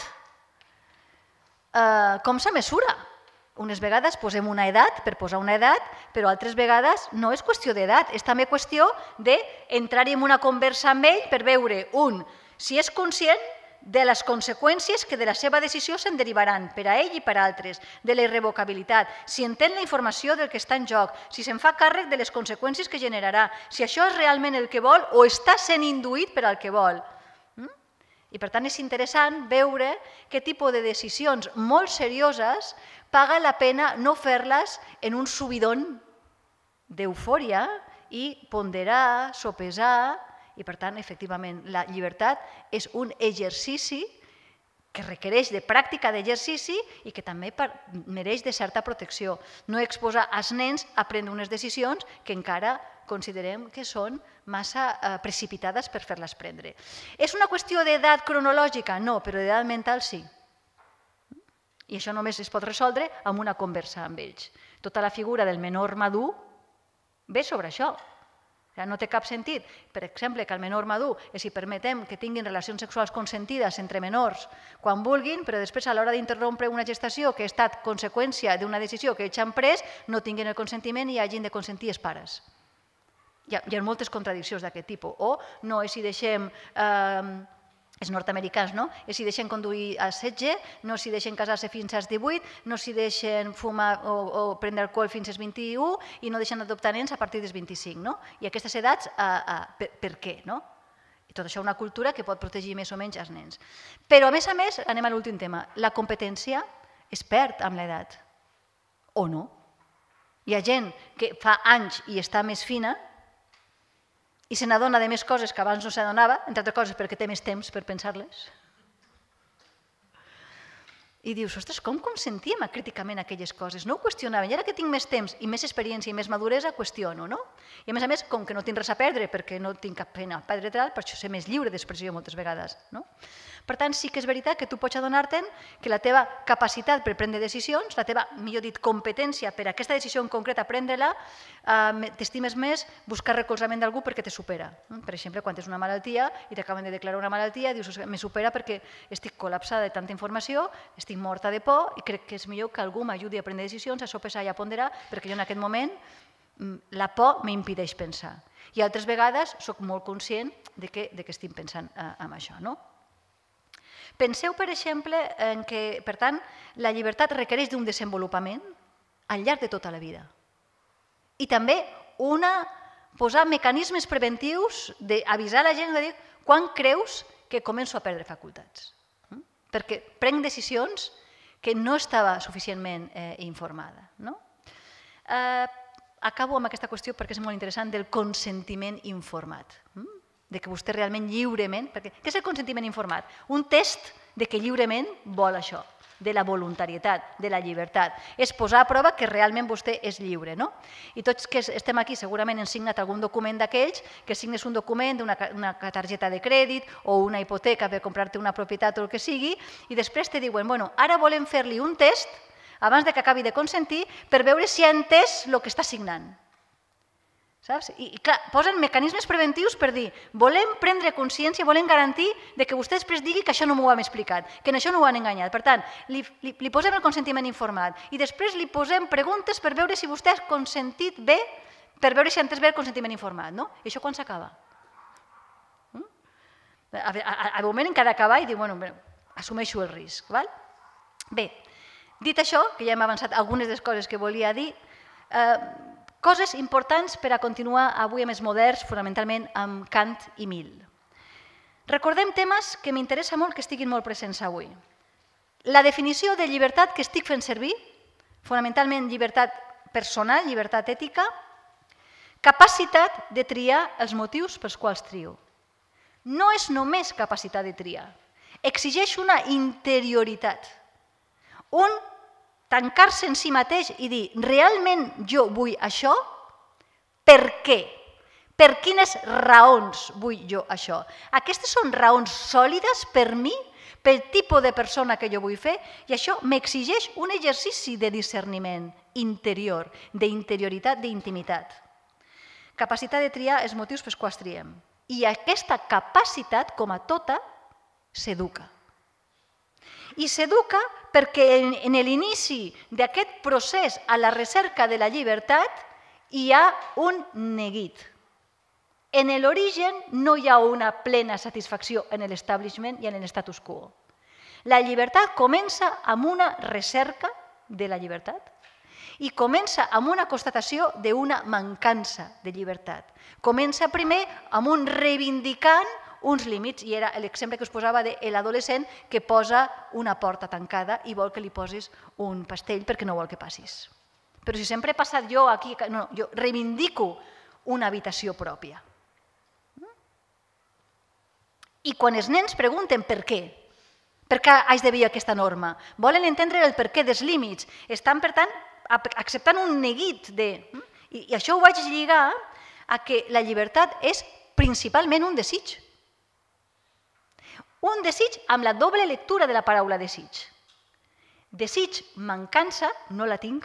com se mesura? Unes vegades posem una edat per posar una edat, però altres vegades no és qüestió d'edat, és també qüestió d'entrar en una conversa amb ell per veure, un, si és conscient de les conseqüències que de la seva decisió se'n derivaran per a ell i per a altres, de la irrevocabilitat, si entén la informació del que està en joc, si se'n fa càrrec de les conseqüències que generarà, si això és realment el que vol o està sent induït per al que vol. I per tant és interessant veure què tipus de decisions molt serioses paga la pena no fer-les en un subidón d'eufòria i ponderar, sopesar, i per tant, efectivament, la llibertat és un exercici que requereix de pràctica d'exercici i que també mereix de certa protecció. No exposar els nens a prendre unes decisions que encara considerem que són massa precipitades per fer-les prendre. És una qüestió d'edat cronològica? No, però d'edat mental sí. I això només es pot resoldre amb una conversa amb ells. Tota la figura del menor madur ve sobre això. No té cap sentit, per exemple, que el menor madur, si permetem que tinguin relacions sexuals consentides entre menors quan vulguin, però després a l'hora d'interrompre una gestació que ha estat conseqüència d'una decisió que ells han pres, no tinguin el consentiment i hagin de consentir els pares. Hi ha moltes contradiccions d'aquest tipus. O no, si deixem... els nord-americans, no? Si deixen conduir als setze, no si deixen casar-se fins als divuit, no si deixen fumar o prendre alcohol fins als vint-i-u i no deixen adoptar nens a partir dels vint-i-cinc, no? I aquestes edats, per què, no? I tot això una cultura que pot protegir més o menys els nens. Però, a més a més, anem a l'últim tema, la competència es perd amb l'edat, o no? Hi ha gent que fa anys i està més fina, i se n'adona de més coses que abans no se n'adonava, entre altres coses perquè té més temps per pensar-les. I dius, ostres, com consentíem críticament aquelles coses? No ho qüestionàvem. I ara que tinc més temps i més experiència i més maduresa, qüestiono, no? I a més a més, com que no tinc res a perdre, perquè no tinc cap pena a perdre tal, per això ser més lliure d'expressió moltes vegades, no? Per tant, sí que és veritat que tu pots adonar-te'n que la teva capacitat per prendre decisions, la teva, millor dit, competència per aquesta decisió en concret a prendre-la, t'estimes més buscar recolzament d'algú perquè te supera. Per exemple, quan tens una malaltia i t'acaben de declarar una malaltia, dius, me supera perquè estic col·lapsada de tanta informació, estic morta de por i crec que és millor que algú m'ajudi a prendre decisions, a sopesar i a ponderar, perquè jo en aquest moment la por m'impedeix pensar. I altres vegades soc molt conscient de que estic pensant en això, no? Penseu, per exemple, que, per tant, la llibertat requereix d'un desenvolupament al llarg de tota la vida. I també posar mecanismes preventius d'avisar la gent, de dir, quan creus que començo a perdre facultats? Perquè prenc decisions que no estava suficientment informada. Acabo amb aquesta qüestió perquè és molt interessant del consentiment informat. De que vostè realment lliurement... Què és el consentiment informat? Un test de que lliurement vol això, de la voluntarietat, de la llibertat. És posar a prova que realment vostè és lliure, no? I tots que estem aquí segurament hem signat algun document d'aquells, que signes un document d'una targeta de crèdit o una hipoteca per comprar-te una propietat o el que sigui, i després te diuen, bueno, ara volem fer-li un test abans que acabi de consentir per veure si ha entès el que està signant. I clar, posen mecanismes preventius per dir volem prendre consciència, volem garantir que vostè després digui que això no m'ho han explicat, que en això no ho han enganyat. Per tant, li posem el consentiment informat i després li posem preguntes per veure si vostè ha consentit bé, per veure si ha entès bé el consentiment informat. I això quan s'acaba? Al moment en què ha d'acabar i dir, bueno, assumeixo el risc. Bé, dit això, que ja hem avançat algunes de les coses que volia dir, coses importants per a continuar avui amb els moderns, fonamentalment amb Kant i Mill. Recordem temes que m'interessa molt que estiguin molt presents avui. La definició de llibertat que estic fent servir, fonamentalment llibertat personal, llibertat ètica, capacitat de triar els motius pels quals trio. No és només capacitat de triar, exigeix una interioritat, un tancar-se en si mateix i dir, realment jo vull això? Per què? Per quines raons vull jo això? Aquestes són raons sòlides per mi, pel tipus de persona que jo vull fer, i això m'exigeix un exercici de discerniment interior, d'interioritat, d'intimitat. Capacitat de triar els motius pels quals triem. I aquesta capacitat, com a tota, s'educa. I s'educa perquè en l'inici d'aquest procés a la recerca de la llibertat hi ha un neguit. En l'origen no hi ha una plena satisfacció en l'establishment i en l'status quo. La llibertat comença amb una recerca de la llibertat i comença amb una constatació d'una mancança de llibertat. Comença primer amb un reivindicant uns límits, i era l'exemple que us posava de l'adolescent que posa una porta tancada i vol que li posis un pastell perquè no vol que passis. Però si sempre he passat jo aquí, no, jo reivindico una habitació pròpia. I quan els nens pregunten per què, per què haig de veure aquesta norma, volen entendre el per què dels límits, estan, per tant, acceptant un neguit de... I això ho vaig lligar a que la llibertat és principalment un desig. Un desig amb la doble lectura de la paraula desig. Desig, mancança, no la tinc.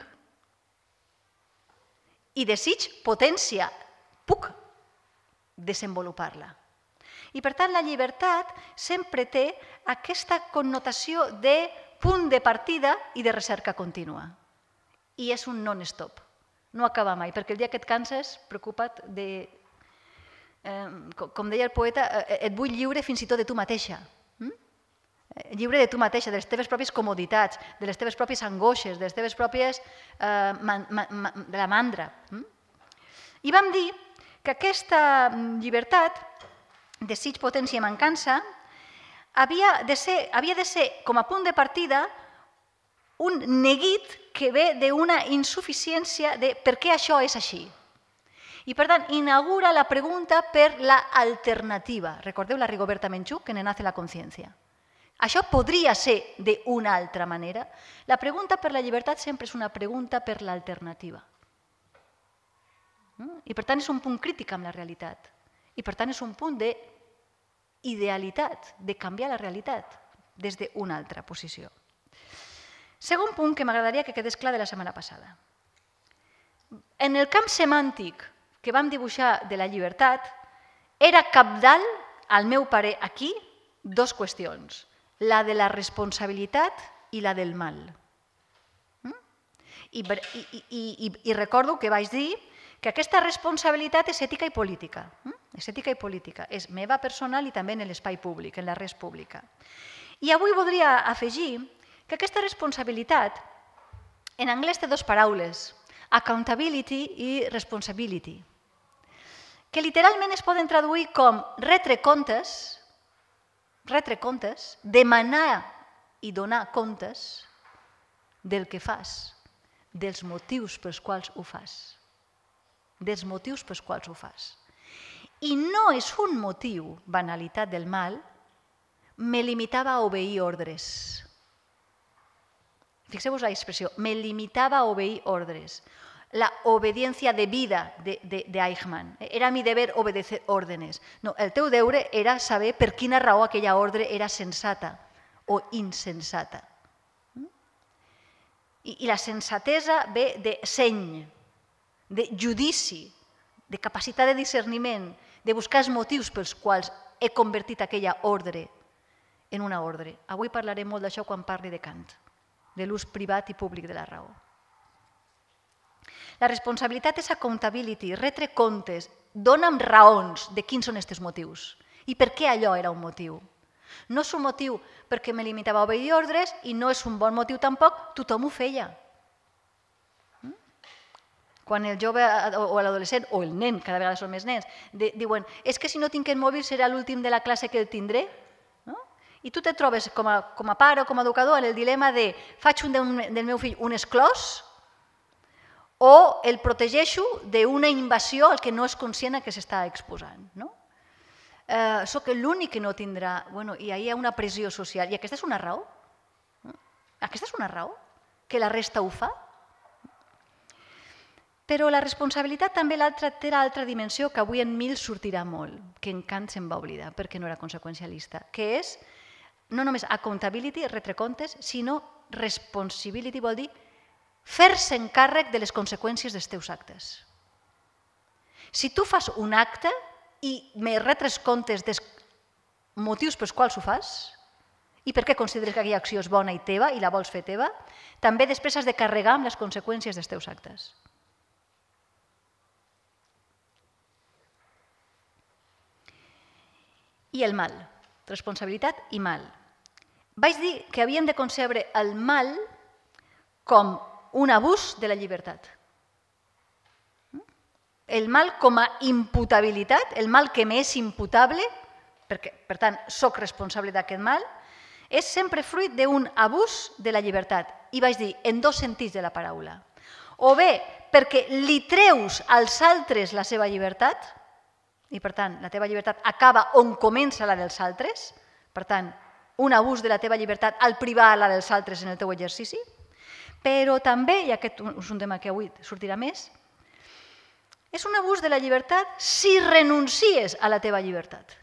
I desig, potència, puc desenvolupar-la. I, per tant, la llibertat sempre té aquesta connotació de punt de partida i de recerca contínua. I és un non-stop. No acaba mai, perquè el dia que et canses, preocupa't de... Com deia el poeta, et vull lliure fins i tot de tu mateixa. Lliure de tu mateixa, de les teves pròpies comoditats, de les teves pròpies angoixes, de les teves pròpies... de la mandra. I vam dir que aquesta llibertat, desig, potència i mancança, havia de ser, havia de ser com a punt de partida un neguit que ve d'una insuficiència de per què això és així. I, per tant, inaugura la pregunta per l'alternativa. Recordeu la Rigoberta Menchú, que ne nace la consciència. Això podria ser d'una altra manera. La pregunta per la llibertat sempre és una pregunta per l'alternativa. I, per tant, és un punt crític amb la realitat. I, per tant, és un punt d'idealitat, de canviar la realitat des d'una altra posició. Segon punt que m'agradaria que quedés clar de la setmana passada. En el camp semàntic que vam dibuixar de la llibertat, era cabdal, al meu parer, aquí, dues qüestions. La de la responsabilitat i la del mal. I, i, i, i recordo que vaig dir que aquesta responsabilitat és ètica i política. És ètica i política. És meva personal i també en l'espai públic, en la res pública. I avui voldria afegir que aquesta responsabilitat, en anglès té dues paraules, accountability i responsibility, que literalment es poden traduir com retre comptes, retre comptes, demanar i donar comptes del que fas, dels motius pels quals ho fas. Dels motius pels quals ho fas. I no és un motiu, banalitat del mal, me limitava a obeir ordres. Fixeu-vos la expressió, me limitava a obeir ordres. La obediencia de vida de, de, de Eichmann. Era mi deber obedecer órdenes. No, el teu deure era saber per quina raó aquella ordre era sensata o insensata. I, i la sensatesa ve de seny, de judici, de capacitat de discerniment, de buscar els motius pels quals he convertit aquella ordre en una ordre. Avui parlaré molt d'això quan parli de Kant, de l'ús privat i públic de la raó. La responsabilitat és accountability, retre comptes, dona'm raons de quins són aquests motius i per què allò era un motiu. No és un motiu perquè me limitava a obeir ordres i no és un bon motiu tampoc, tothom ho feia. Quan el jove o l'adolescent, o el nen, cada vegada són més nens, diuen és que si no tinc el mòbil serà l'últim de la classe que el tindré. I tu te trobes com a, com a pare o com a educador en el dilema de faig un del, del meu fill un esclòs o el protegeixo d'una invasió al que no és conscient que s'està exposant. No? Eh, soc l'únic que no tindrà... Bueno, i ahí hi ha una pressió social. I aquesta és una raó? Aquesta és una raó? Que la resta ho fa? Però la responsabilitat també té l'altra dimensió que avui en Mill sortirà molt, que en Kant se'n va oblidar perquè no era conseqüencialista, que és no només accountability, retre comptes, sinó responsibility, vol dir fer-se'n càrrec de les conseqüències dels teus actes. Si tu fas un acte i me retres comptes dels motius pels quals ho fas i per què consideres que aquella acció és bona i teva i la vols fer teva, també després has de carregar amb les conseqüències dels teus actes. I el mal, responsabilitat i mal. Vaig dir que havíem de concebre el mal com un abús de la llibertat. El mal com a imputabilitat, el mal que m'és imputable, perquè, per tant, soc responsable d'aquest mal, és sempre fruit d'un abús de la llibertat. I vaig dir, en dos sentits de la paraula. O bé perquè li treus als altres la seva llibertat, i per tant, la teva llibertat acaba on comença la dels altres, per tant, un abús de la teva llibertat al privar la dels altres en el teu exercici, però també, i aquest és un tema que avui sortirà més, és un abús de la llibertat si renuncies a la teva llibertat.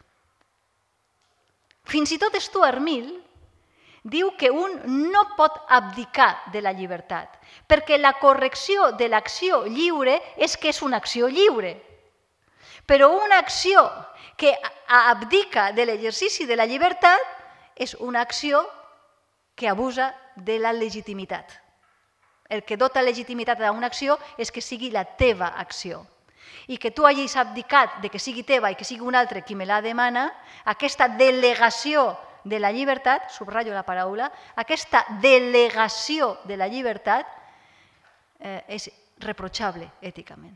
Fins i tot Stuart Mill diu que un no pot abdicar de la llibertat, perquè la correcció de l'acció lliure és que és una acció lliure. Però una acció que abdica de l'exercici de la llibertat és una acció que abusa de la legitimitat. El que dota legitimitat a una acció és que sigui la teva acció. I que tu hagis abdicat de que sigui teva i que sigui un altre qui me la demana, aquesta delegació de la llibertat, subratllo la paraula, aquesta delegació de la llibertat eh, és reprotxable èticament.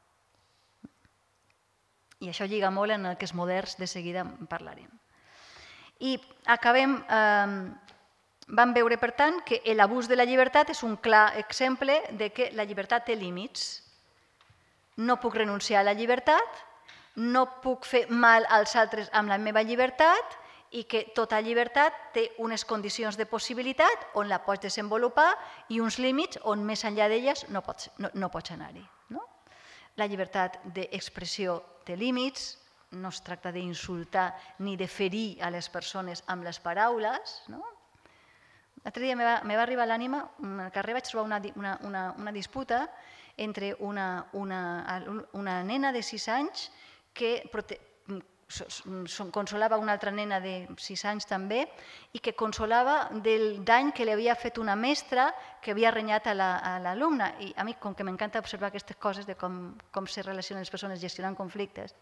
I això lliga molt en el que és moderns, de seguida en parlarem. I acabem, eh, vam veure, per tant, que l'abús de la llibertat és un clar exemple de que la llibertat té límits. No puc renunciar a la llibertat, no puc fer mal als altres amb la meva llibertat i que tota llibertat té unes condicions de possibilitat on la pots desenvolupar i uns límits on més enllà d'elles no pots, no, no pots anar-hi. No? La llibertat d'expressió té límits, no es tracta d'insultar ni de ferir a les persones amb les paraules. No? L'altre dia me va, me va arribar a l'ànima, al carrer vaig trobar una, una, una, una disputa entre una, una, una nena de sis anys que prote consolava una altra nena de sis anys també i que consolava del dany que li havia fet una mestra que havia renyat a l'alumne. I a mi, com que m'encanta observar aquestes coses de com, com se relacionen les persones gestionant conflictes,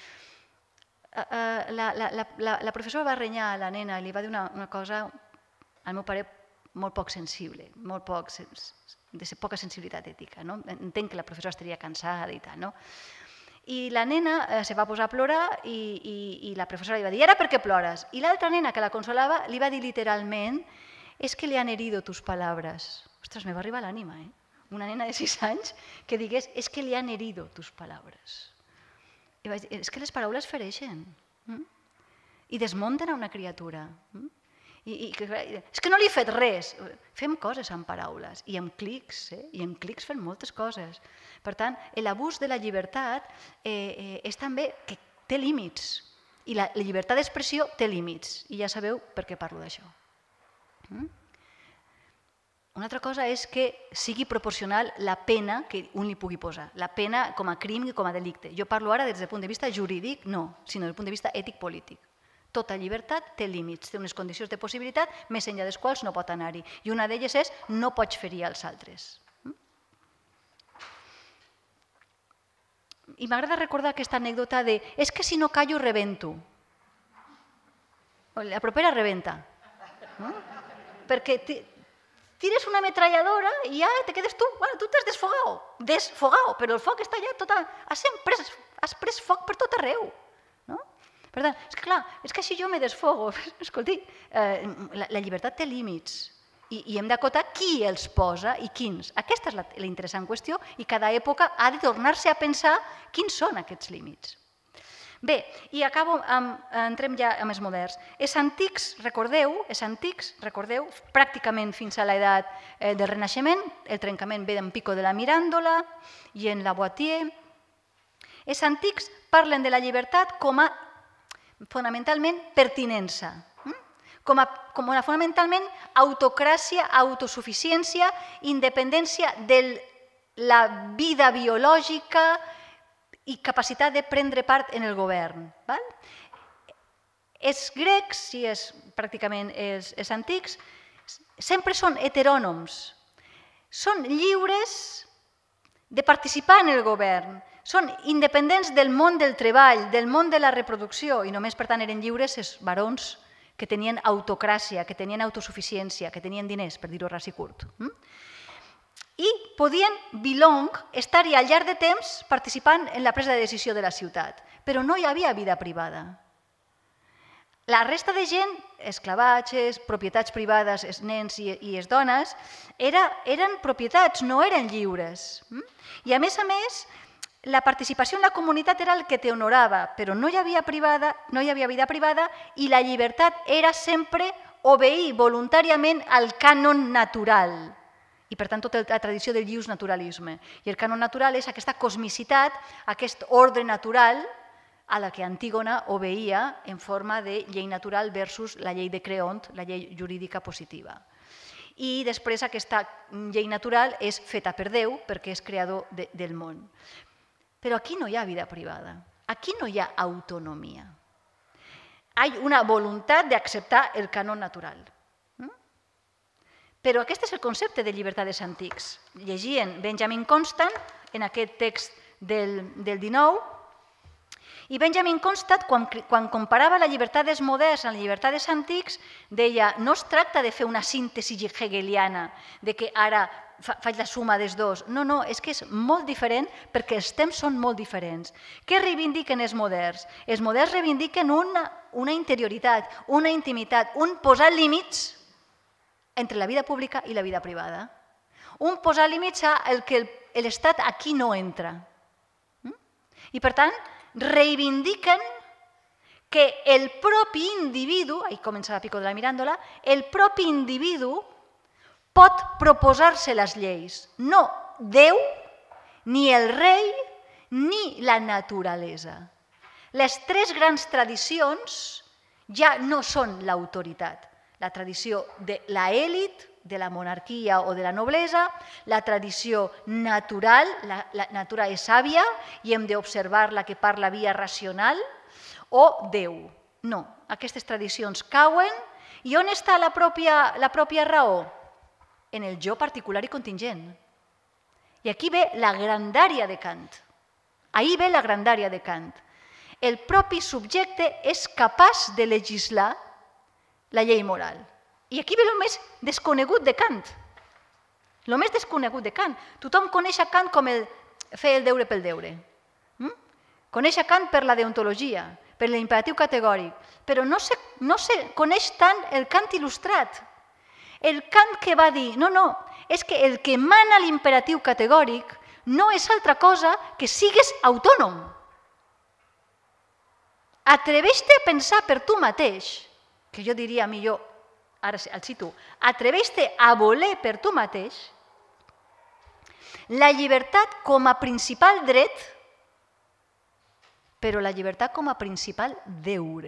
la, la, la, la professora va renyar a la nena i li va dir una, una cosa, al meu parer, molt poc sensible, molt poc, de poca sensibilitat ètica. No? Entenc que la professora estaria cansada i tal, no? I la nena eh, se va posar a plorar i, i, i la professora li va dir, ara per què plores? I l'altra nena que la consolava li va dir literalment, és que li han herido tus palabras. Ostres, me va arribar a l'ànima, eh? Una nena de sis anys que digués, és que li han herido tus palabras. I vaig dir, és que les paraules fereixen mm? i desmunten a una criatura. Mm? I, i, és que no li he fet res. Fem coses amb paraules i amb clics, eh? i amb clics fem moltes coses. Per tant, l'abús de la llibertat eh, eh, és també que té límits i la, la llibertat d'expressió té límits i ja sabeu per què parlo d'això. Mm? Una altra cosa és que sigui proporcional la pena que un li pugui posar, la pena com a crim i com a delicte. Jo parlo ara des del punt de vista jurídic, no, sinó des del punt de vista ètic-polític. Tota llibertat té límits, té unes condicions de possibilitat més enllà dels quals no pot anar-hi. I una d'elles és no pots ferir als altres. I m'agrada recordar aquesta anècdota de és que si no callo rebento. La propera rebenta. No? Perquè tires una ametralladora i ja te quedes tu. Bueno, tu t'has desfogado, desfogado, però el foc està allà tot... Has pres, has pres foc per tot arreu. Per tant, és que clar, és que si jo me desfogo, escolti, eh, la, la llibertat té límits i, i hem d'acotar qui els posa i quins. Aquesta és la, la interessant qüestió i cada època ha de tornar-se a pensar quins són aquests límits. Bé, i acabo, amb, entrem ja amb els moderns. Els antics, recordeu, els antics, recordeu, pràcticament fins a l'edat eh, del Renaixement, el trencament ve d'en Pico de la Mirandola i en Lavoisier. Els antics parlen de la llibertat com a fonamentalment pertinença, com a, com a fonamentalment autocràcia, autosuficiència, independència de la vida biològica i capacitat de prendre part en el govern. Val? Els grecs, i és pràcticament els, els antics, sempre són heterònoms, són lliures de participar en el govern, són independents del món del treball, del món de la reproducció, i només, per tant, eren lliures els barons que tenien autocràcia, que tenien autosuficiència, que tenien diners, per dir-ho ras i curt. I podien, belong, estar-hi al llarg de temps participant en la presa de decisió de la ciutat, però no hi havia vida privada. La resta de gent, esclavatges, propietats privades, els nens i les dones, eren propietats, no eren lliures. I a més a més, la participació en la comunitat era el que t'honorava, però no hi havia privada, no hi havia vida privada i la llibertat era sempre obeir voluntàriament al cànon natural. I per tant, tota la tradició del llius naturalisme. I el cànon natural és aquesta cosmicitat, aquest ordre natural a la que Antígona obeïa en forma de llei natural versus la llei de Creont, la llei jurídica positiva. I després aquesta llei natural és feta per Déu perquè és creador del món. Però aquí no hi ha vida privada, aquí no hi ha autonomia. Hi ha una voluntat d'acceptar el cànon natural. Però aquest és el concepte de llibertats antics. Llegien Benjamin Constant en aquest text del dinou, i Benjamin Constant, quan comparava les llibertats modernes amb les llibertats antics, deia, no es tracta de fer una síntesi hegeliana, de que ara faig la suma dels dos. No, no, és que és molt diferent perquè els temps són molt diferents. Què reivindiquen els moderns? Els moderns reivindiquen una interioritat, una intimitat, un posar límits entre la vida pública i la vida privada. Un posar límits al que l'Estat aquí no entra. I per tant, reivindiquen que el propi individu, ahí comença la Pico de la Mirándola, el propi individu pot proposar-se les lleis, no Déu, ni el rei, ni la naturalesa. Les tres grans tradicions ja no són l'autoritat. La tradició de l'elit, de la monarquia o de la noblesa, la tradició natural, la natura és sàvia i hem d'observar-la que parla via racional, o Déu. No, aquestes tradicions cauen. I on està la pròpia raó? En el jo particular i contingent. I aquí ve la grandària de Kant. Ahí ve la grandària de Kant. El propi subjecte és capaç de legislar la llei moral. I aquí ve el més desconegut de Kant. El més desconegut de Kant. Tothom coneix a Kant com el fer el deure pel deure. Coneix a Kant per la deontologia, per l'imperatiu categòric, però no se coneix tant el Kant il·lustrat. El Kant que va dir, no, no, és que el que mana l'imperatiu categòric no és altra cosa que sigues autònom. Atreveix-te a pensar per tu mateix, que jo diria millor, ara el cito, atreveix-te a voler per tu mateix la llibertat com a principal dret, però la llibertat com a principal deure.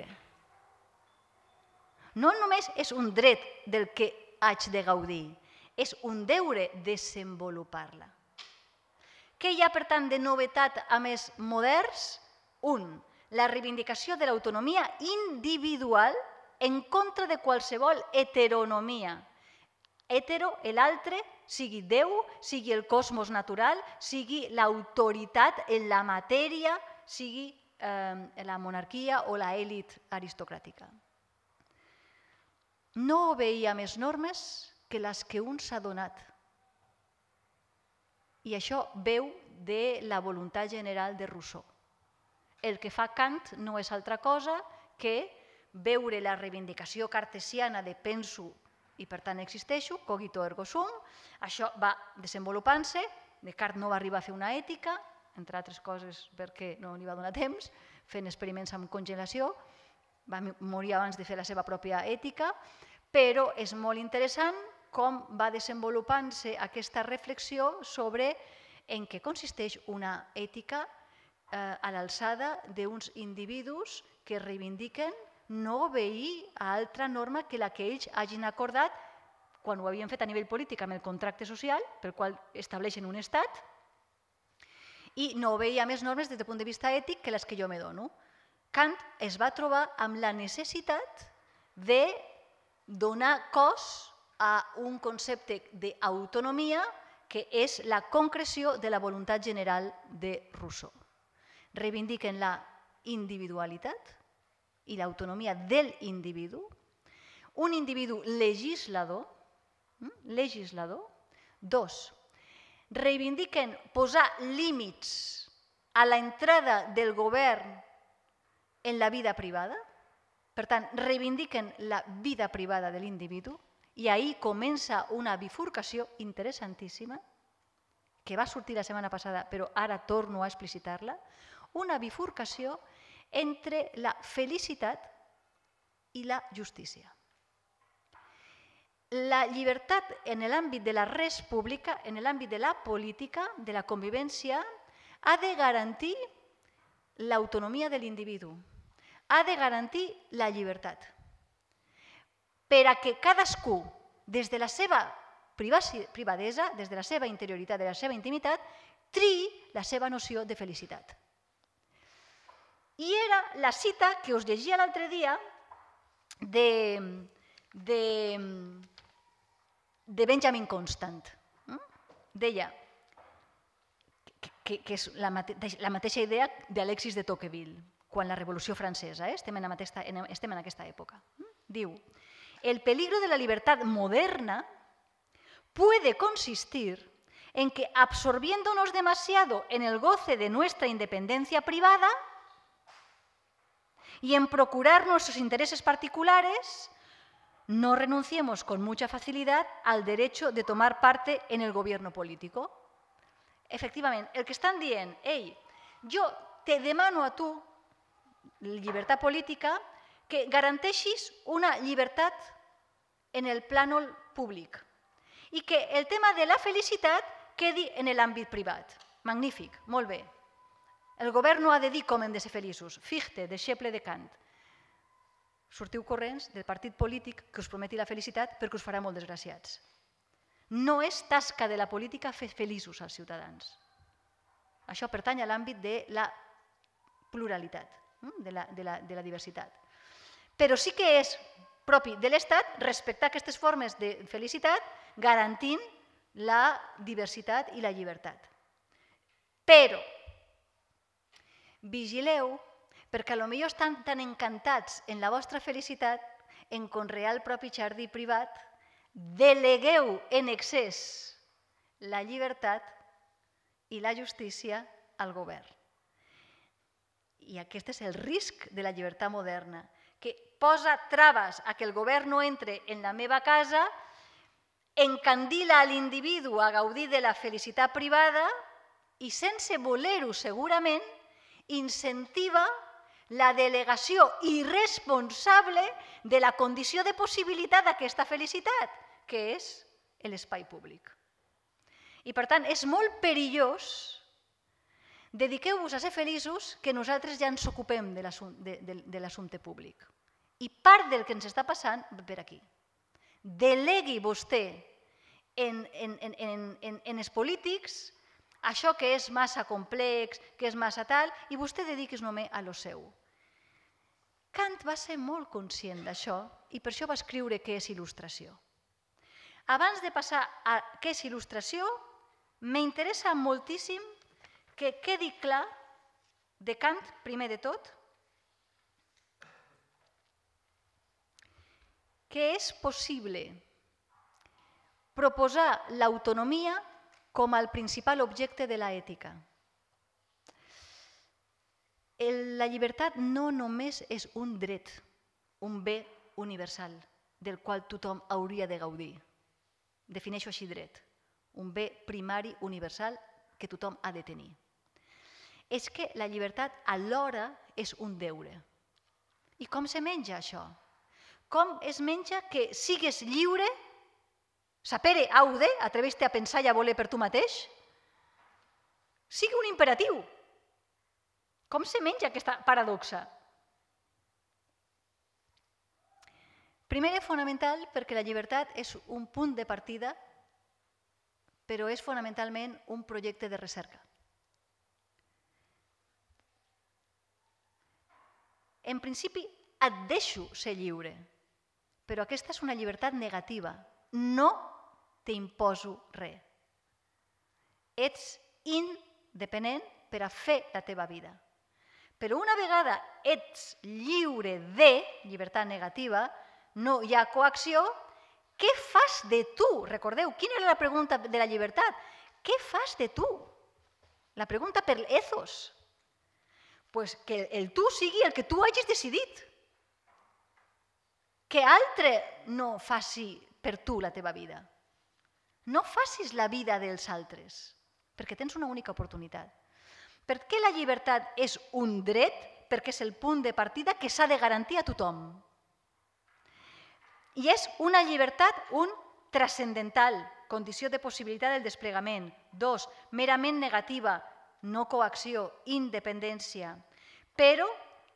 No només és un dret del que haig de gaudir, és un deure desenvolupar-la. Què hi ha, per tant, de novetat a més moderns? Un, la reivindicació de l'autonomia individual en contra de qualsevol heteronomia. Hetero, l'altre, sigui Déu, sigui el cosmos natural, sigui l'autoritat en la matèria, sigui la monarquia o l'elit aristocràtica. No obeïa més normes que les que un s'ha donat. I això veu de la voluntat general de Rousseau. El que fa Kant no és altra cosa que veure la reivindicació cartesiana de penso i per tant existeixo, cogito ergo sum, això va desenvolupant-se, Descartes no va arribar a fer una ètica, entre altres coses perquè no li va donar temps, fent experiments amb congelació, va morir abans de fer la seva pròpia ètica, però és molt interessant com va desenvolupant-se aquesta reflexió sobre en què consisteix una ètica a l'alçada d'uns individus que reivindiquen no obeir a altra norma que la que ells hagin acordat quan ho havien fet a nivell polític amb el contracte social, pel qual estableixen un estat, i no obeir a més normes des del punt de vista ètic que les que jo me dono. Kant es va trobar amb la necessitat de donar cos a un concepte d'autonomia que és la concreció de la voluntat general de Rousseau. Reivindiquen la individualitat i l'autonomia del individu, un individu legislador, legislador. Dos, reivindiquen posar límits a l'entrada del govern en la vida privada, Per tant, reivindiquen la vida privada de l'individu i ahir comença una bifurcació interessantíssima que va sortir la setmana passada, però ara torno a explicitar-la, una bifurcació entre la felicitat i la justícia. La llibertat en l'àmbit de la res pública, en l'àmbit de la política, de la convivència, ha de garantir l'autonomia de l'individu, ha de garantir la llibertat, per a que cadascú, des de la seva privadesa, des de la seva interioritat, de la seva intimitat, triï la seva noció de felicitat. I era la cita que us llegia l'altre dia de, de, de Benjamin Constant. Deia que, que és la, mate, la mateixa idea d'Alexis de Tocqueville, quan la Revolució Francesa, eh? estem, en aquesta, en, estem en aquesta època. Diu, el peligro de la libertad moderna puede consistir en que, absorbiéndonos demasiado en el goce de nuestra independencia privada y en procurar nuestros intereses particulares, no renunciemos con mucha facilidad al derecho de tomar parte en el gobierno político. Efectivament, el que estan dient, ei, jo te demano a tu, llibertat política, que garanteixis una llibertat en el plànol públic i que el tema de la felicitat quedi en l'àmbit privat. Magnífic, molt bé. El govern no ha de dir com hem de ser feliços. Fichte, deixeble de Kant. Sortiu corrents del partit polític que us prometi la felicitat perquè us farà molt desgraciats. No és tasca de la política fer feliços als ciutadans. Això pertany a l'àmbit de la pluralitat, de la, de la, de la diversitat. Però sí que és propi de l'Estat respectar aquestes formes de felicitat garantint la diversitat i la llibertat. Però vigileu, perquè potser estan tan encantats en la vostra felicitat en conrear el propi jardí privat, delegueu en excés la llibertat i la justícia al govern. I aquest és el risc de la llibertat moderna, que posa traves a que el govern no entre en la meva casa, encandila a l'individu a gaudir de la felicitat privada i, sense voler-ho segurament, incentiva la delegació irresponsable de la condició de possibilitat d'aquesta felicitat, que és l'espai públic. I, per tant, és molt perillós. Dediqueu-vos a ser feliços, que nosaltres ja ens ocupem de l'assumpte públic. I part del que ens està passant ve per aquí. Delegui vostè en els polítics això que és massa complex, que és massa tal, i vostè dediquis només a lo seu. Kant va ser molt conscient d'això i per això va escriure què és il·lustració. Abans de passar a què és il·lustració, m'interessa moltíssim que quedi clar de Kant, primer de tot, que és possible proposar l'autonomia com el principal objecte de l'ètica. La llibertat no només és un dret, un bé universal, del qual tothom hauria de gaudir. Defineixo així dret, un bé primari universal que tothom ha de tenir. És que la llibertat alhora és un deure. I com se menja això? Com es menja que sigues lliure, sapere aude, atreveix-te a pensar i a voler per tu mateix? Sigui un imperatiu. Com se menja aquesta paradoxa? Primer, és fonamental perquè la llibertat és un punt de partida, però és fonamentalment un projecte de recerca. En principi, et deixo ser lliure, però aquesta és una llibertat negativa. No t'imposo res. Ets independent per a fer la teva vida. Però una vegada ets lliure de llibertat negativa, no hi ha coacció, què fas de tu? Recordeu, quina era la pregunta de la llibertat? Què fas de tu? La pregunta per l'ethos. Pues que el tu sigui el que tu hagis decidit. que altre no faci per tu la teva vida. No facis la vida dels altres, perquè tens una única oportunitat. Per què la llibertat és un dret? Perquè és el punt de partida que s'ha de garantir a tothom. I és una llibertat, un transcendental, condició de possibilitat del desplegament. Dos, merament negativa, no coacció, independència. Però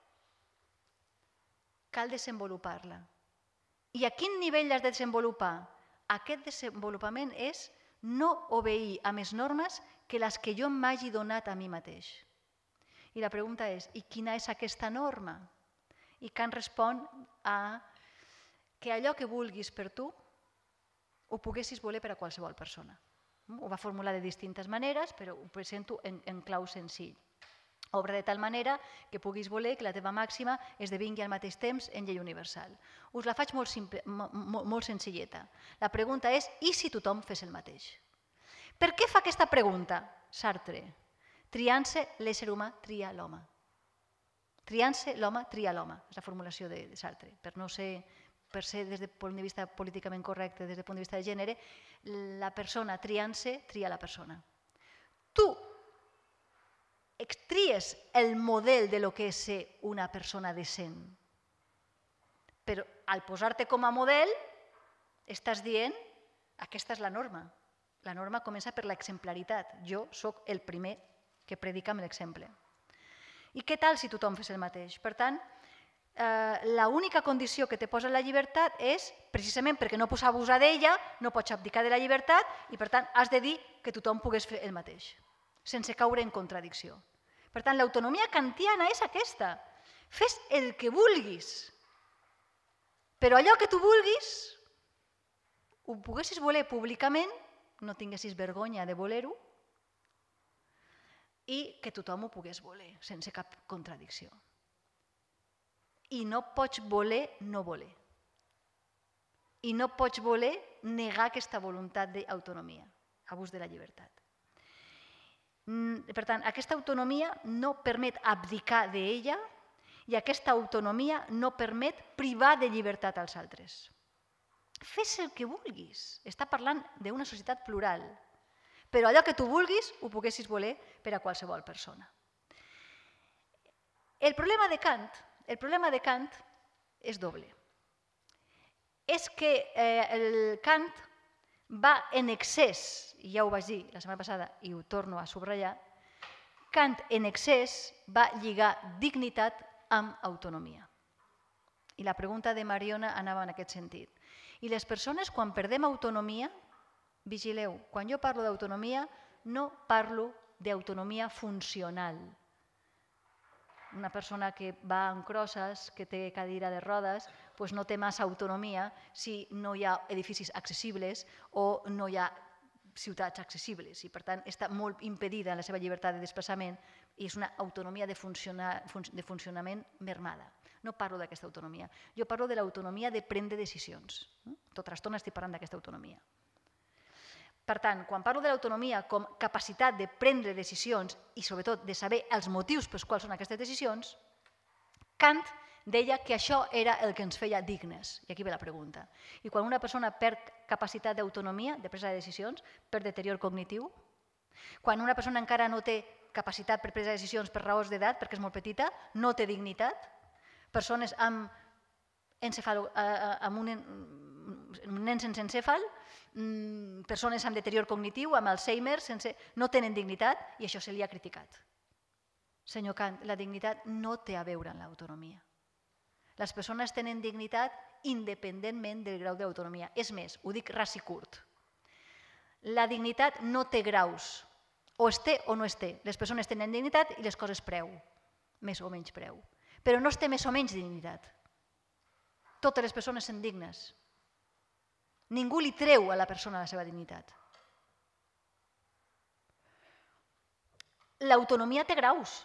cal desenvolupar-la. I a quin nivell l'has de desenvolupar? Aquest desenvolupament és no obeir a més normes que les que jo m'hagi donat a mi mateix. I la pregunta és, i quina és aquesta norma? I Kant respon a que allò que vulguis per tu ho poguessis voler per a qualsevol persona. Ho va formular de distintes maneres, però ho presento en, en clau senzill. Obra de tal manera que puguis voler que la teva màxima esdevingui al mateix temps en llei universal. Us la faig molt, simple, molt, molt senzilleta. La pregunta és, i si tothom fes el mateix? Per què fa aquesta pregunta, Sartre? Triant-se, l'ésser humà tria l'home. Triant-se, l'home tria l'home. És la formulació de Sartre. Per no ser, per ser des del punt de vista políticament correcte, des del punt de vista de gènere, la persona triant-se tria la persona. Tu tries el model de lo que és ser una persona decent. Però al posar-te com a model, estàs dient, aquesta és la norma. La norma comença per l'exemplaritat. Jo sóc el primer que predica amb l'exemple. I què tal si tothom fes el mateix? Per tant, l'única condició que te posa la llibertat és, precisament perquè no pots abusar d'ella, no pots abdicar de la llibertat i, per tant, has de dir que tothom pogués fer el mateix, sense caure en contradicció. Per tant, l'autonomia kantiana és aquesta. Fes el que vulguis, però allò que tu vulguis ho poguessis voler públicament, no tinguessis vergonya de voler-ho, i que tothom ho pogués voler, sense cap contradicció. I no pots voler no voler. I no pots voler negar aquesta voluntat d'autonomia, abús de la llibertat. Per tant, aquesta autonomia no permet abdicar d'ella i aquesta autonomia no permet privar de llibertat als altres. Fes el que vulguis. Està parlant d'una societat plural, però allò que tu vulguis ho poguessis voler per a qualsevol persona. El problema de Kant, el problema de Kant és doble. És que el Kant va en excés, i ja ho vaig dir la setmana passada i ho torno a subratllar, Kant en excés va lligar dignitat amb autonomia. I la pregunta de Mariona anava en aquest sentit. I les persones, quan perdem autonomia, vigileu, quan jo parlo d'autonomia, no parlo d'autonomia funcional. Una persona que va en crosses, que té cadira de rodes, doncs no té massa autonomia si no hi ha edificis accessibles o no hi ha ciutats accessibles i, per tant, està molt impedida la seva llibertat de desplaçament i és una autonomia de funcionament mermada. No parlo d'aquesta autonomia. Jo parlo de l'autonomia de prendre decisions. Tota l'estona estic parlant d'aquesta autonomia. Per tant, quan parlo de l'autonomia com capacitat de prendre decisions i, sobretot, de saber els motius pels quals són aquestes decisions, Kant deia que això era el que ens feia dignes. I aquí ve la pregunta. I quan una persona perd capacitat d'autonomia, de presa de decisions, per deterior cognitiu, quan una persona encara no té capacitat per presa de decisions per raons d'edat, perquè és molt petita, no té dignitat, persones amb, amb un nen sense encèfal, persones amb deterior cognitiu, amb Alzheimer, sense... no tenen dignitat i això se li ha criticat. Senyor Kant, la dignitat no té a veure amb l'autonomia. Les persones tenen dignitat independentment del grau d'autonomia. És més, ho dic ras i curt. La dignitat no té graus. O es té o no es té. Les persones tenen dignitat i les coses preu. Més o menys preu. Però no es té més o menys dignitat. Totes les persones són dignes. Ningú li treu a la persona la seva dignitat. L'autonomia té graus.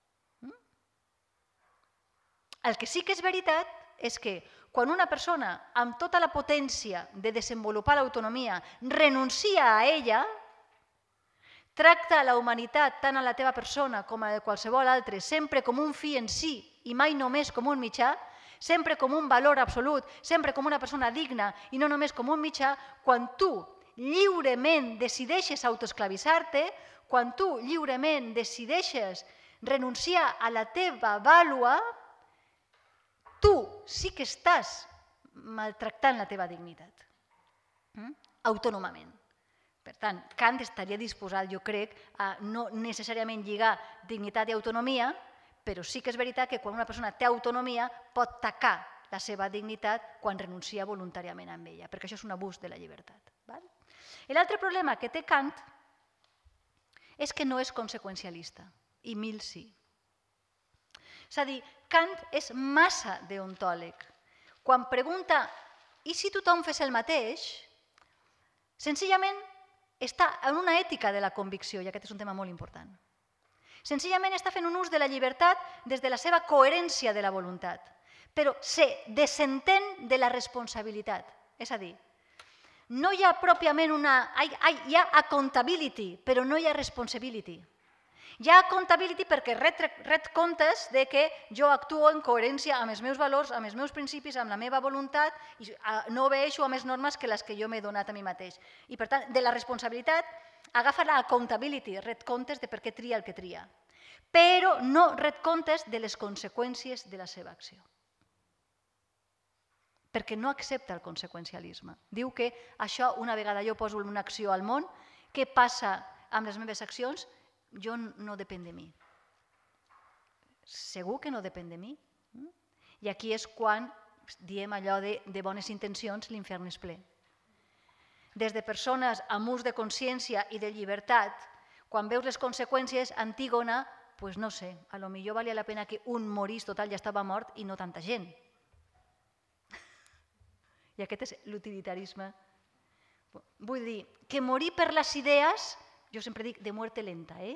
El que sí que és veritat és que quan una persona amb tota la potència de desenvolupar l'autonomia renuncia a ella, tracta la humanitat tant a la teva persona com a de qualsevol altre sempre com un fi en si i mai només com un mitjà, sempre com un valor absolut, sempre com una persona digna i no només com un mitjà, quan tu lliurement decideixes autoesclavitzar-te, quan tu lliurement decideixes renunciar a la teva vàlua, tu sí que estàs maltractant la teva dignitat, autònomament. Per tant, Kant estaria disposat, jo crec, a no necessàriament lligar dignitat i autonomia, però sí que és veritat que quan una persona té autonomia pot tacar la seva dignitat quan renuncia voluntàriament a ella, perquè això és un abús de la llibertat. L'altre problema que té Kant és que no és conseqüencialista, i Mill sí. És a dir, Kant és massa deontòleg. Quan pregunta, i si tothom fes el mateix, senzillament està en una ètica de la convicció, i aquest és un tema molt important. Senzillament està fent un ús de la llibertat des de la seva coherència de la voluntat, però se desentén de la responsabilitat. És a dir, no hi ha pròpiament una... Hi ha accountability, però no hi ha responsibility. Hi ha accountability perquè ret comptes de que jo actuo en coherència amb els meus valors, amb els meus principis, amb la meva voluntat i no obeeixo a més normes que les que jo m'he donat a mi mateix. I per tant, de la responsabilitat, agafa la accountability, ret comptes de per què tria el que tria, però no ret comptes de les conseqüències de la seva acció. Perquè no accepta el conseqüencialisme. Diu que això, una vegada jo poso una acció al món, què passa amb les meves accions? Jo no depèn de mi. Segur que no depèn de mi. I aquí és quan diem allò de bones intencions, l'infern és ple. Des de persones amb ús de consciència i de llibertat, quan veus les conseqüències, Antígona, doncs no sé, a lo millor valia la pena que un morís, total, ja estava mort i no tanta gent. I aquest és l'utilitarisme. Vull dir, que morir per les idees... Jo sempre dic de muerte lenta, eh?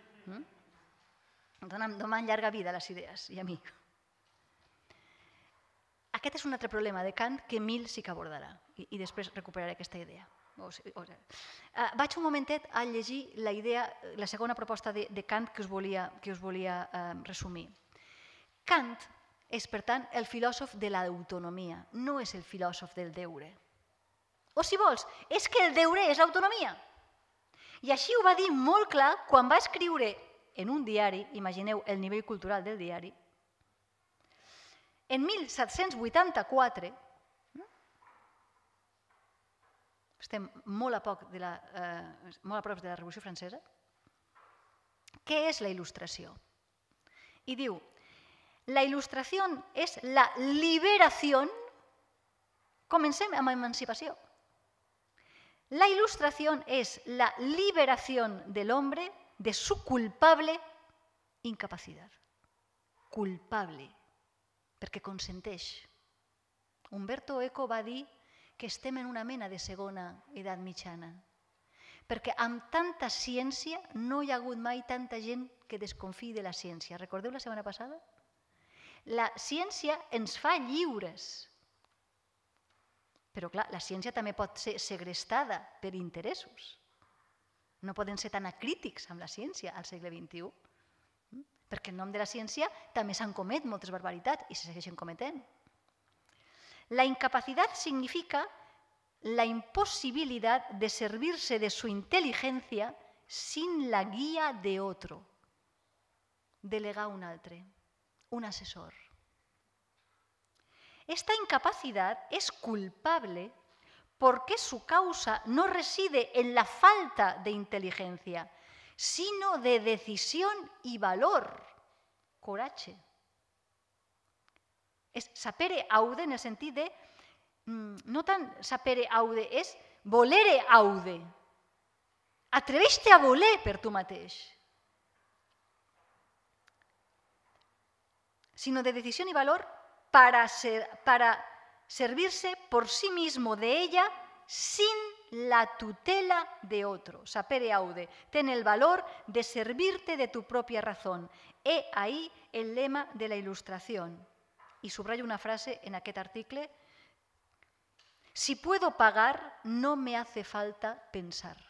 Donen llarga vida a les idees, i a mi. Aquest és un altre problema de Kant que Mill sí que abordarà, i després recuperaré aquesta idea. Vaig un momentet a llegir la idea, la segona proposta de Kant que us volia resumir. Kant és, per tant, el filòsof de l'autonomia, no és el filòsof del deure. O, si vols, és que el deure és l'autonomia. I així ho va dir molt clar quan va escriure en un diari, imagineu el nivell cultural del diari, en mil set-cents vuitanta-quatre, estem molt a prop de la Revolució Francesa, què és la il·lustració? I diu, la il·lustració és la liberació, comencem amb emancipació. La ilustración es la liberación del hombre de su culpable incapacidad. Culpable, perquè consenteix. Umberto Eco va dir que estem en una mena de segona edat mitjana, perquè amb tanta ciència no hi ha hagut mai tanta gent que desconfiï de la ciència. Recordeu la setmana passada? La ciència ens fa lliures. Però, clar, la ciència també pot ser segrestada per interessos. No poden ser tan acrítics amb la ciència al segle vint-i-u, perquè en nom de la ciència també s'han comet moltes barbaritats i se segueixen cometent. La incapacidad significa la imposibilidad de servirse de su inteligencia sin la guía de otro. Delegar a un altre, un assessor. Esta incapacidad es culpable porque su causa no reside en la falta de inteligencia, sino de decisión y valor, coratge. És sapere aude en el sentit de, no tant sapere aude, és volere aude. Atreveix-te a voler per tu mateix. Sino de decisión y valor para, ser, para servirse por sí mismo de ella sin la tutela de otro. Sapere aude. Ten el valor de servirte de tu propia razón. He ahí el lema de la Ilustración. Y subrayo una frase en aquest article. Si puedo pagar, no me hace falta pensar.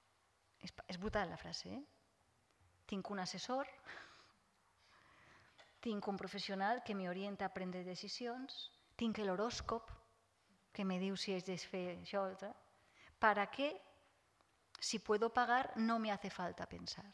És brutal la frase, eh? Tinc un assessor, tinc un professional que m'orienta a prendre decisions, tinc l'horòscop que me diu si haig de fer això o altre. ¿Para qué? Si puedo pagar, no me hace falta pensar.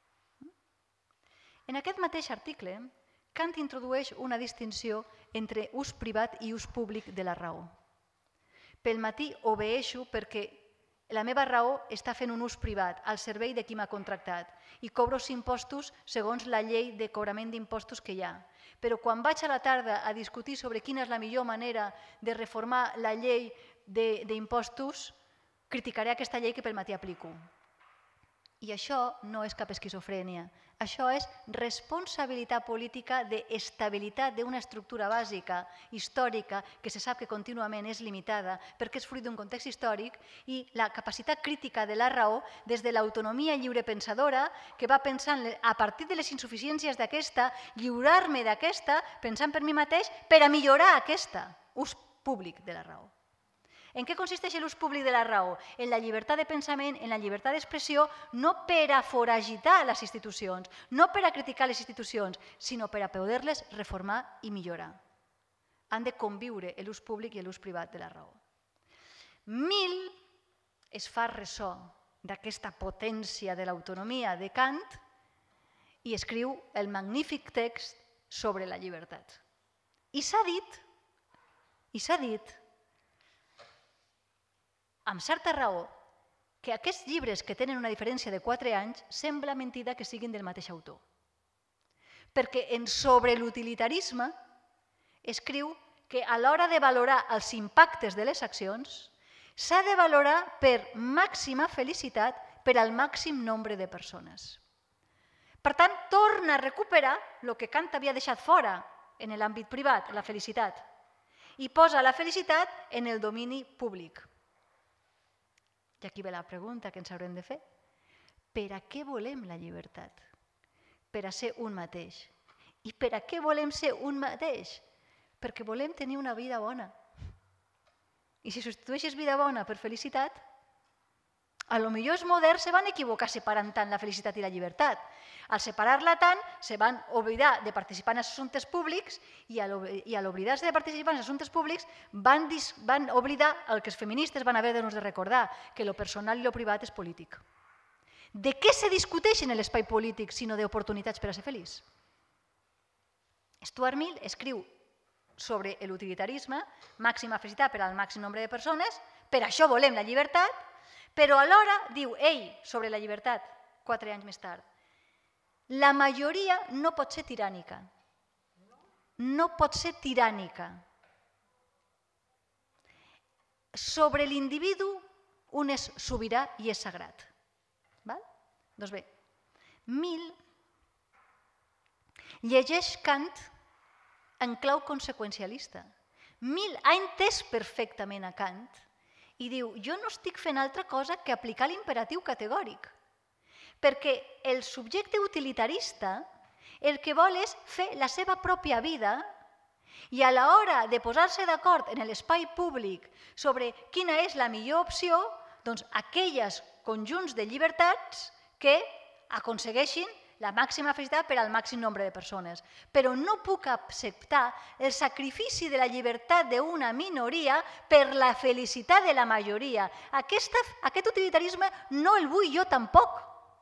En aquest mateix article, Kant introdueix una distinció entre ús privat i ús públic de la raó. Pel matí obeeixo perquè la meva raó està fent un ús privat al servei de qui m'ha contractat i cobro els impostos segons la llei de cobrament d'impostos que hi ha. Però quan vaig a la tarda a discutir sobre quina és la millor manera de reformar la llei d'impostos, criticaré aquesta llei que pel matí aplico. I això no és cap esquizofrènia. Això és responsabilitat política d'estabilitat d'una estructura bàsica, històrica, que se sap que contínuament és limitada perquè és fruit d'un context històric, i la capacitat crítica de la raó des de l'autonomia lliurepensadora que va pensant a partir de les insuficiències d'aquesta, lliurar-me d'aquesta, pensant per mi mateix, per a millorar aquesta, ús públic de la raó. En què consisteix l'ús públic de la raó? En la llibertat de pensament, en la llibertat d'expressió, no per a foragitar les institucions, no per a criticar les institucions, sinó per a poder-les reformar i millorar. Han de conviure l'ús públic i l'ús privat de la raó. Mill es fa ressò d'aquesta potència de l'autonomia de Kant i escriu el magnífic text sobre la llibertat. I s'ha dit, i s'ha dit, amb certa raó, que aquests llibres que tenen una diferència de quatre anys sembla mentida que siguin del mateix autor. Perquè en sobre l'utilitarisme escriu que a l'hora de valorar els impactes de les accions s'ha de valorar per màxima felicitat per al màxim nombre de persones. Per tant, torna a recuperar el que Kant havia deixat fora en l'àmbit privat, la felicitat, i posa la felicitat en el domini públic. I aquí ve la pregunta que ens haurem de fer. Per a què volem la llibertat? Per a ser un mateix. I per a què volem ser un mateix? Perquè volem tenir una vida bona. I si substitueixes vida bona per felicitat, a lo millor els moderns se van equivocar separant tant la felicitat i la llibertat. Al separar-la tant, se van oblidar de participar en assumptes públics i a l'oblidar-se de participar en assumptes públics van oblidar el que els feministes van haver de nos recordar, que lo personal i lo privat és polític. De què se discuteix en l'espai polític sinó d'oportunitats per a ser feliç? Stuart Mill escriu sobre l'utilitarisme, màxima felicitat per al màxim nombre de persones, per això volem la llibertat, però alhora diu ell sobre la llibertat, quatre anys més tard, la majoria no pot ser tirànica. No pot ser tirànica. Sobre l'individu un és sobirà i és sagrat. Doncs bé, Mill llegeix Kant en clau conseqüencialista. Mill ha entès perfectament a Kant i diu, jo no estic fent altra cosa que aplicar l'imperatiu categòric, perquè el subjecte utilitarista el que vol és fer la seva pròpia vida i a l'hora de posar-se d'acord en l'espai públic sobre quina és la millor opció, doncs aquelles conjunts de llibertats que aconsegueixin la màxima felicitat per al màxim nombre de persones. Però no puc acceptar el sacrifici de la llibertat d'una minoria per la felicitat de la majoria. Aquest utilitarisme no el vull jo tampoc.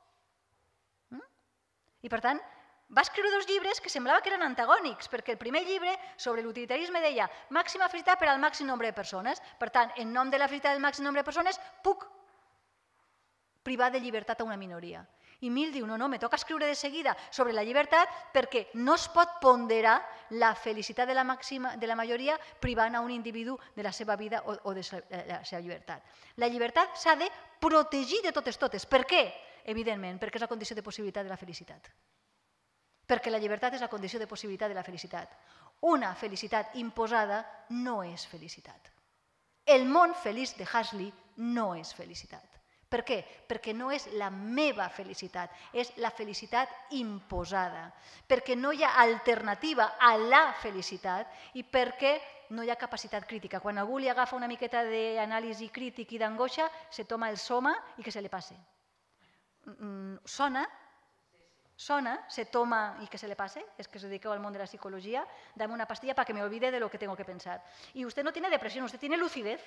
I per tant, va escriure dos llibres que semblava que eren antagònics, perquè el primer llibre sobre l'utilitarisme deia màxima felicitat per al màxim nombre de persones. Per tant, en nom de la felicitat del màxim nombre de persones, puc privar de llibertat a una minoria. I Mill diu, no, no, me toca escriure de seguida sobre la llibertat perquè no es pot ponderar la felicitat de la, màxima, de la majoria privant a un individu de la seva vida o, o de la seva llibertat. La llibertat s'ha de protegir de totes totes. Per què? Evidentment, perquè és la condició de possibilitat de la felicitat. Perquè la llibertat és la condició de possibilitat de la felicitat. Una felicitat imposada no és felicitat. El món feliç de Huxley no és felicitat. Per què? Perquè no és la meva felicitat, és la felicitat imposada, perquè no hi ha alternativa a la felicitat i perquè no hi ha capacitat crítica. Quan algú li agafa una miqueta d'anàlisi crític i d'angoixa, se toma el soma i que se li passe. Sona? Sona, se toma y que se le pase, es que se dedica al mundo de la psicología, dame una pastilla para que me olvide de lo que tengo que pensar. Y usted no tiene depresión, usted tiene lucidez.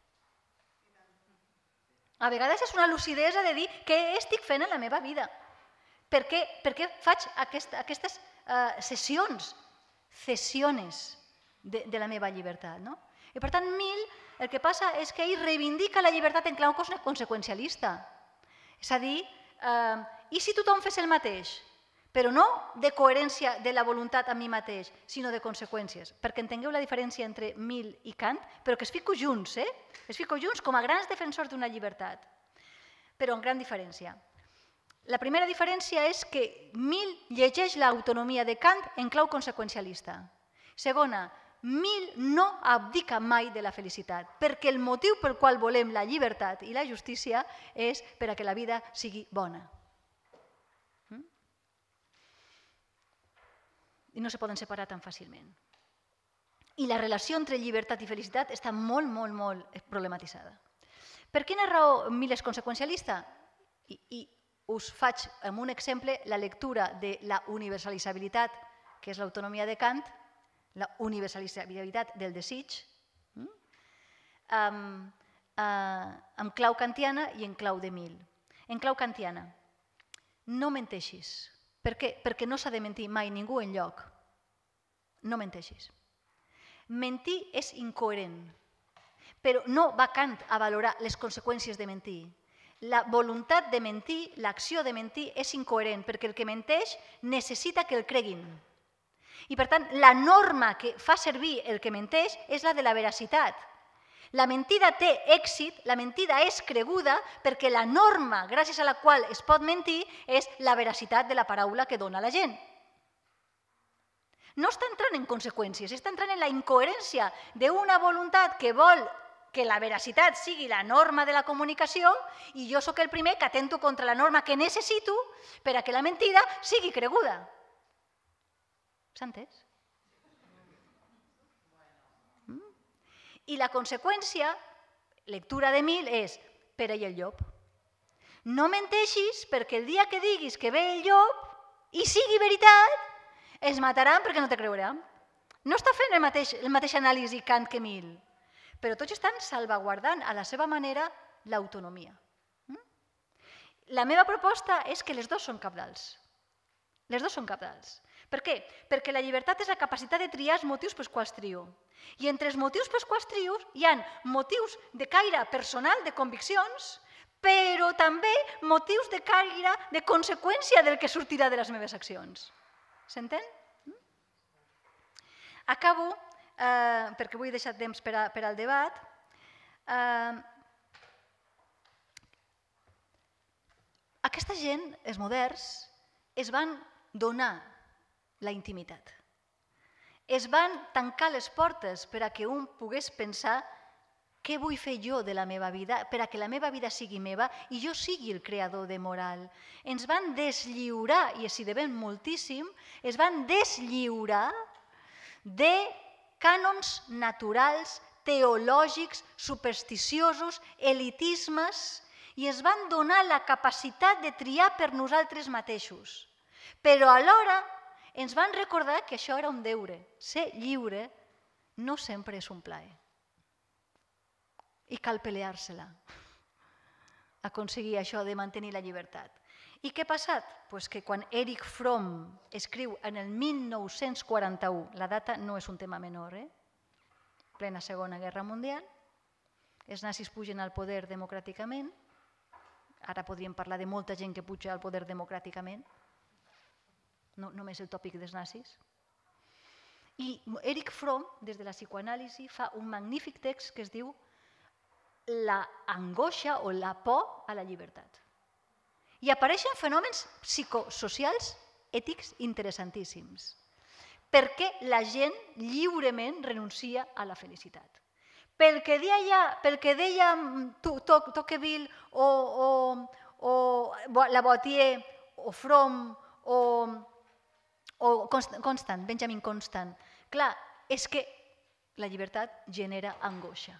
A vegades és una lucidesa de dir què estic fent en la meva vida. Per què, per què faig aquest, aquestes uh, sessions, cessiones de, de la meva llibertat, no? I per tant, Mill, el que passa és que ell reivindica la llibertat en clau conseqüencialista. És a dir, eh, i si tothom fes el mateix? Però no de coherència de la voluntat a mi mateix, sinó de conseqüències. Perquè entengueu la diferència entre Mill i Kant, però que es fico junts, eh? Es fico junts com a grans defensors d'una llibertat. Però amb gran diferència. La primera diferència és que Mill llegeix l'autonomia de Kant en clau conseqüencialista. Segona, Mill no abdica mai de la felicitat, perquè el motiu pel qual volem la llibertat i la justícia és per a que la vida sigui bona. I no se poden separar tan fàcilment. I la relació entre llibertat i felicitat està molt, molt, molt problematitzada. Per quina raó Mill és conseqüencialista? I, i us faig amb un exemple la lectura de la universalitzabilitat, que és l'autonomia de Kant, la universalitzabilitat del desig, amb, amb clau kantiana i en clau de Mill. En clau kantiana, no menteixis. Per què? Perquè no s'ha de mentir mai ningú enlloc. No menteixis. Mentir és incoherent, però no va Kant a valorar les conseqüències de mentir. La voluntat de mentir, l'acció de mentir, és incoherent, perquè el que menteix necessita que el creguin. I per tant, la norma que fa servir el que menteix és la de la veracitat. La mentida té èxit, la mentida és creguda perquè la norma gràcies a la qual es pot mentir és la veracitat de la paraula que dona la gent. No està entrant en conseqüències, està entrant en la incoherència d'una voluntat que vol que la veracitat sigui la norma de la comunicació i jo sóc el primer que atento contra la norma que necessito per a que la mentida sigui creguda. S'ha entès? I la conseqüència, lectura de Mill, és Pere i el llop. No menteixis perquè el dia que diguis que ve el llop i sigui veritat, es mataran perquè no te creuran. No està fent el mateix, el mateix anàlisi Kant que Mill, però tots estan salvaguardant a la seva manera l'autonomia. La meva proposta és que les dues són cabdals. Les dues són cabdals. Per què? Perquè la llibertat és la capacitat de triar els motius pels quals trio. I entre els motius pels quals trio hi ha motius de caire personal, de conviccions, però també motius de caire de conseqüència del que sortirà de les meves accions. S'entén? Acabo, eh, perquè avui he deixat temps per, a, per al debat. Eh, aquesta gent, els moderns, es van donar la intimitat. Es van tancar les portes per a que un pogués pensar què vull fer jo de la meva vida, per a que la meva vida sigui meva i jo sigui el creador de moral. Ens van deslliurar, i s'hi devem moltíssim, es van deslliurar de cànons naturals, teològics, supersticiosos, elitismes, i es van donar la capacitat de triar per nosaltres mateixos. Però alhora ens van recordar que això era un deure. Ser lliure no sempre és un plaer. I cal pelear-se-la. Aconseguir això de mantenir la llibertat. I què ha passat? Pues que quan Erich Fromm escriu en el mil nou-cents quaranta-u, la data no és un tema menor, eh? Plena Segona Guerra Mundial, els nazis pugen al poder democràticament, ara podríem parlar de molta gent que puja al poder democràticament, no només el tòpic dels nazis. I Erich Fromm, des de la psicoanàlisi, fa un magnífic text que es diu la angoixa o la por a la llibertat. I apareixen fenòmens psicosocials ètics interessantíssims. Per què la gent lliurement renuncia a la felicitat? Pel que deia, pel que deia Tocqueville o, o, o Lavoisier o Fromm o, o Constant, Benjamin Constant. Clar, és que la llibertat genera angoixa.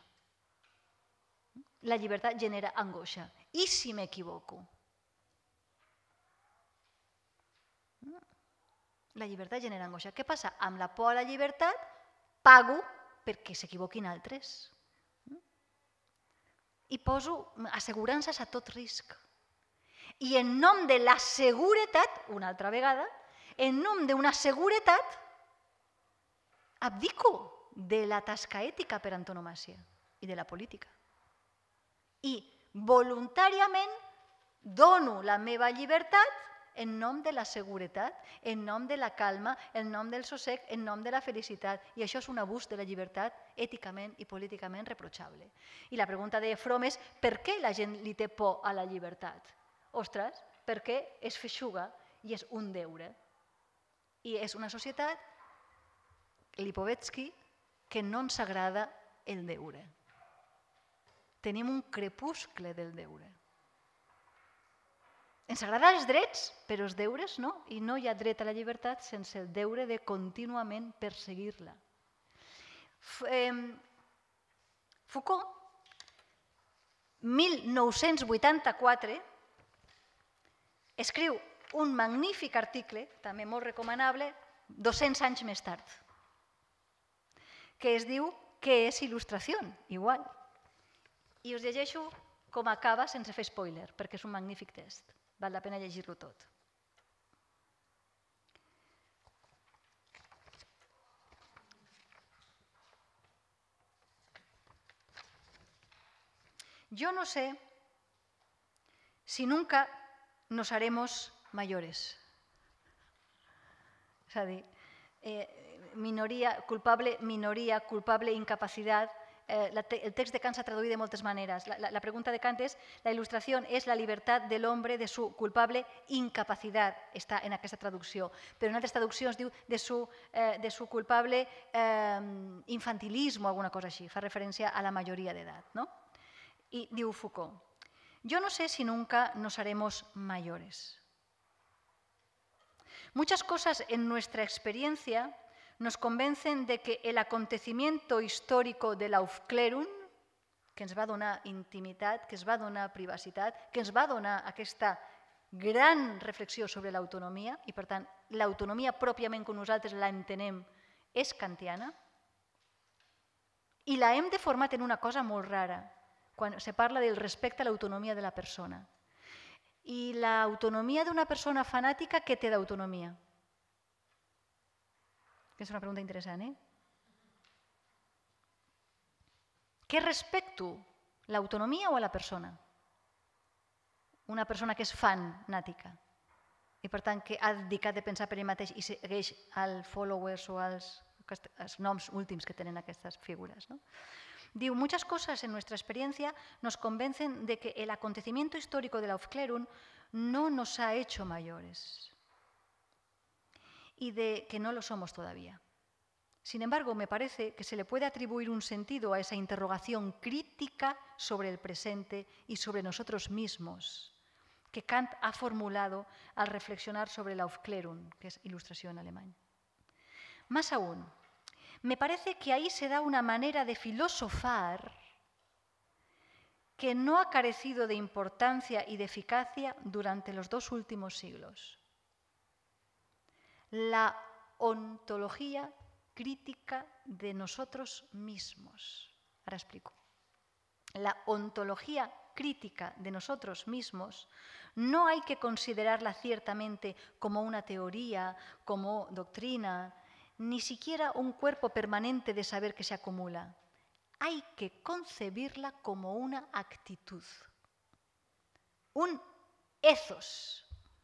La llibertat genera angoixa. I si m'equivoco? La llibertat genera angoixa. Què passa? Amb la por a la llibertat pago perquè s'equivoquin altres. I poso assegurances a tot risc. I en nom de la seguretat, una altra vegada, en nom d'una seguretat, abdico de la tasca ètica per antonomàsia i de la política. I voluntàriament dono la meva llibertat en nom de la seguretat, en nom de la calma, en nom del sossec, en nom de la felicitat. I això és un abús de la llibertat èticament i políticament reprotxable. I la pregunta de Fromm és per què la gent li té por a la llibertat? Ostres, perquè és feixuga i és un deure. I és una societat, Lipovetsky, que no ens agrada el deure. Tenim un crepuscle del deure. Ens agraden els drets, però els deures no. I no hi ha dret a la llibertat sense el deure de contínuament perseguir-la. Foucault, mil nou-cents vuitanta-quatre, escriu un magnífic article, també molt recomanable, dos-cents anys més tard, que es diu «Què és il·lustració?» Igual. I us llegeixo com acaba sense fer spoiler, perquè és un magnífic text. Val la pena llegir-lo tot. Yo no sé si nunca nos haremos mayores. És a dir, minoria, culpable, minoria, culpable, incapacitat. El text de Kant s'ha traduït de moltes maneres. La pregunta de Kant és: la il·lustració és la llibertat de l'home de su culpable incapacitat. Està en aquesta traducció. Però en altres traduccions diu de su culpable infantilisme o alguna cosa així. Fa referència a la majoria d'edat. I diu Foucault: yo no sé si nunca nos haremos mayores. Muchas cosas en nuestra experiencia nos convencen de que el acontecimiento histórico de l'Aufklärung, que ens va donar intimitat, que ens va donar privacitat, que ens va donar aquesta gran reflexió sobre l'autonomia, i per tant l'autonomia pròpiament com nosaltres la entenem és kantiana, i la hem deformat en una cosa molt rara, quan se parla del respecte a l'autonomia de la persona. I l'autonomia d'una persona fanàtica, què té d'autonomia? És una pregunta interessant, eh? Què respecto? L'autonomia o a la persona? Una persona que és fanàtica i per tant que ha dedicat de pensar per ell mateix i segueix als followers o als noms últims que tenen aquestes figures. Diu, muchas cosas en nuestra experiencia nos convencen de que el acontecimiento histórico de la Aufklärung no nos ha hecho mayores y de que no lo somos todavía. Sin embargo, me parece que se le puede atribuir un sentido a esa interrogación crítica sobre el presente y sobre nosotros mismos que Kant ha formulado al reflexionar sobre la Aufklärung, que es ilustración en alemán. Más aún, me parece que ahí se da una manera de filosofar que no ha carecido de importancia y de eficacia durante los dos últimos siglos. La ontología crítica de nosotros mismos. Ahora explico. La ontología crítica de nosotros mismos no hay que considerarla ciertamente como una teoría, como doctrina, ni siquiera un cuerpo permanente de saber que se acumula. Hay que concebirla como una actitud, un ethos,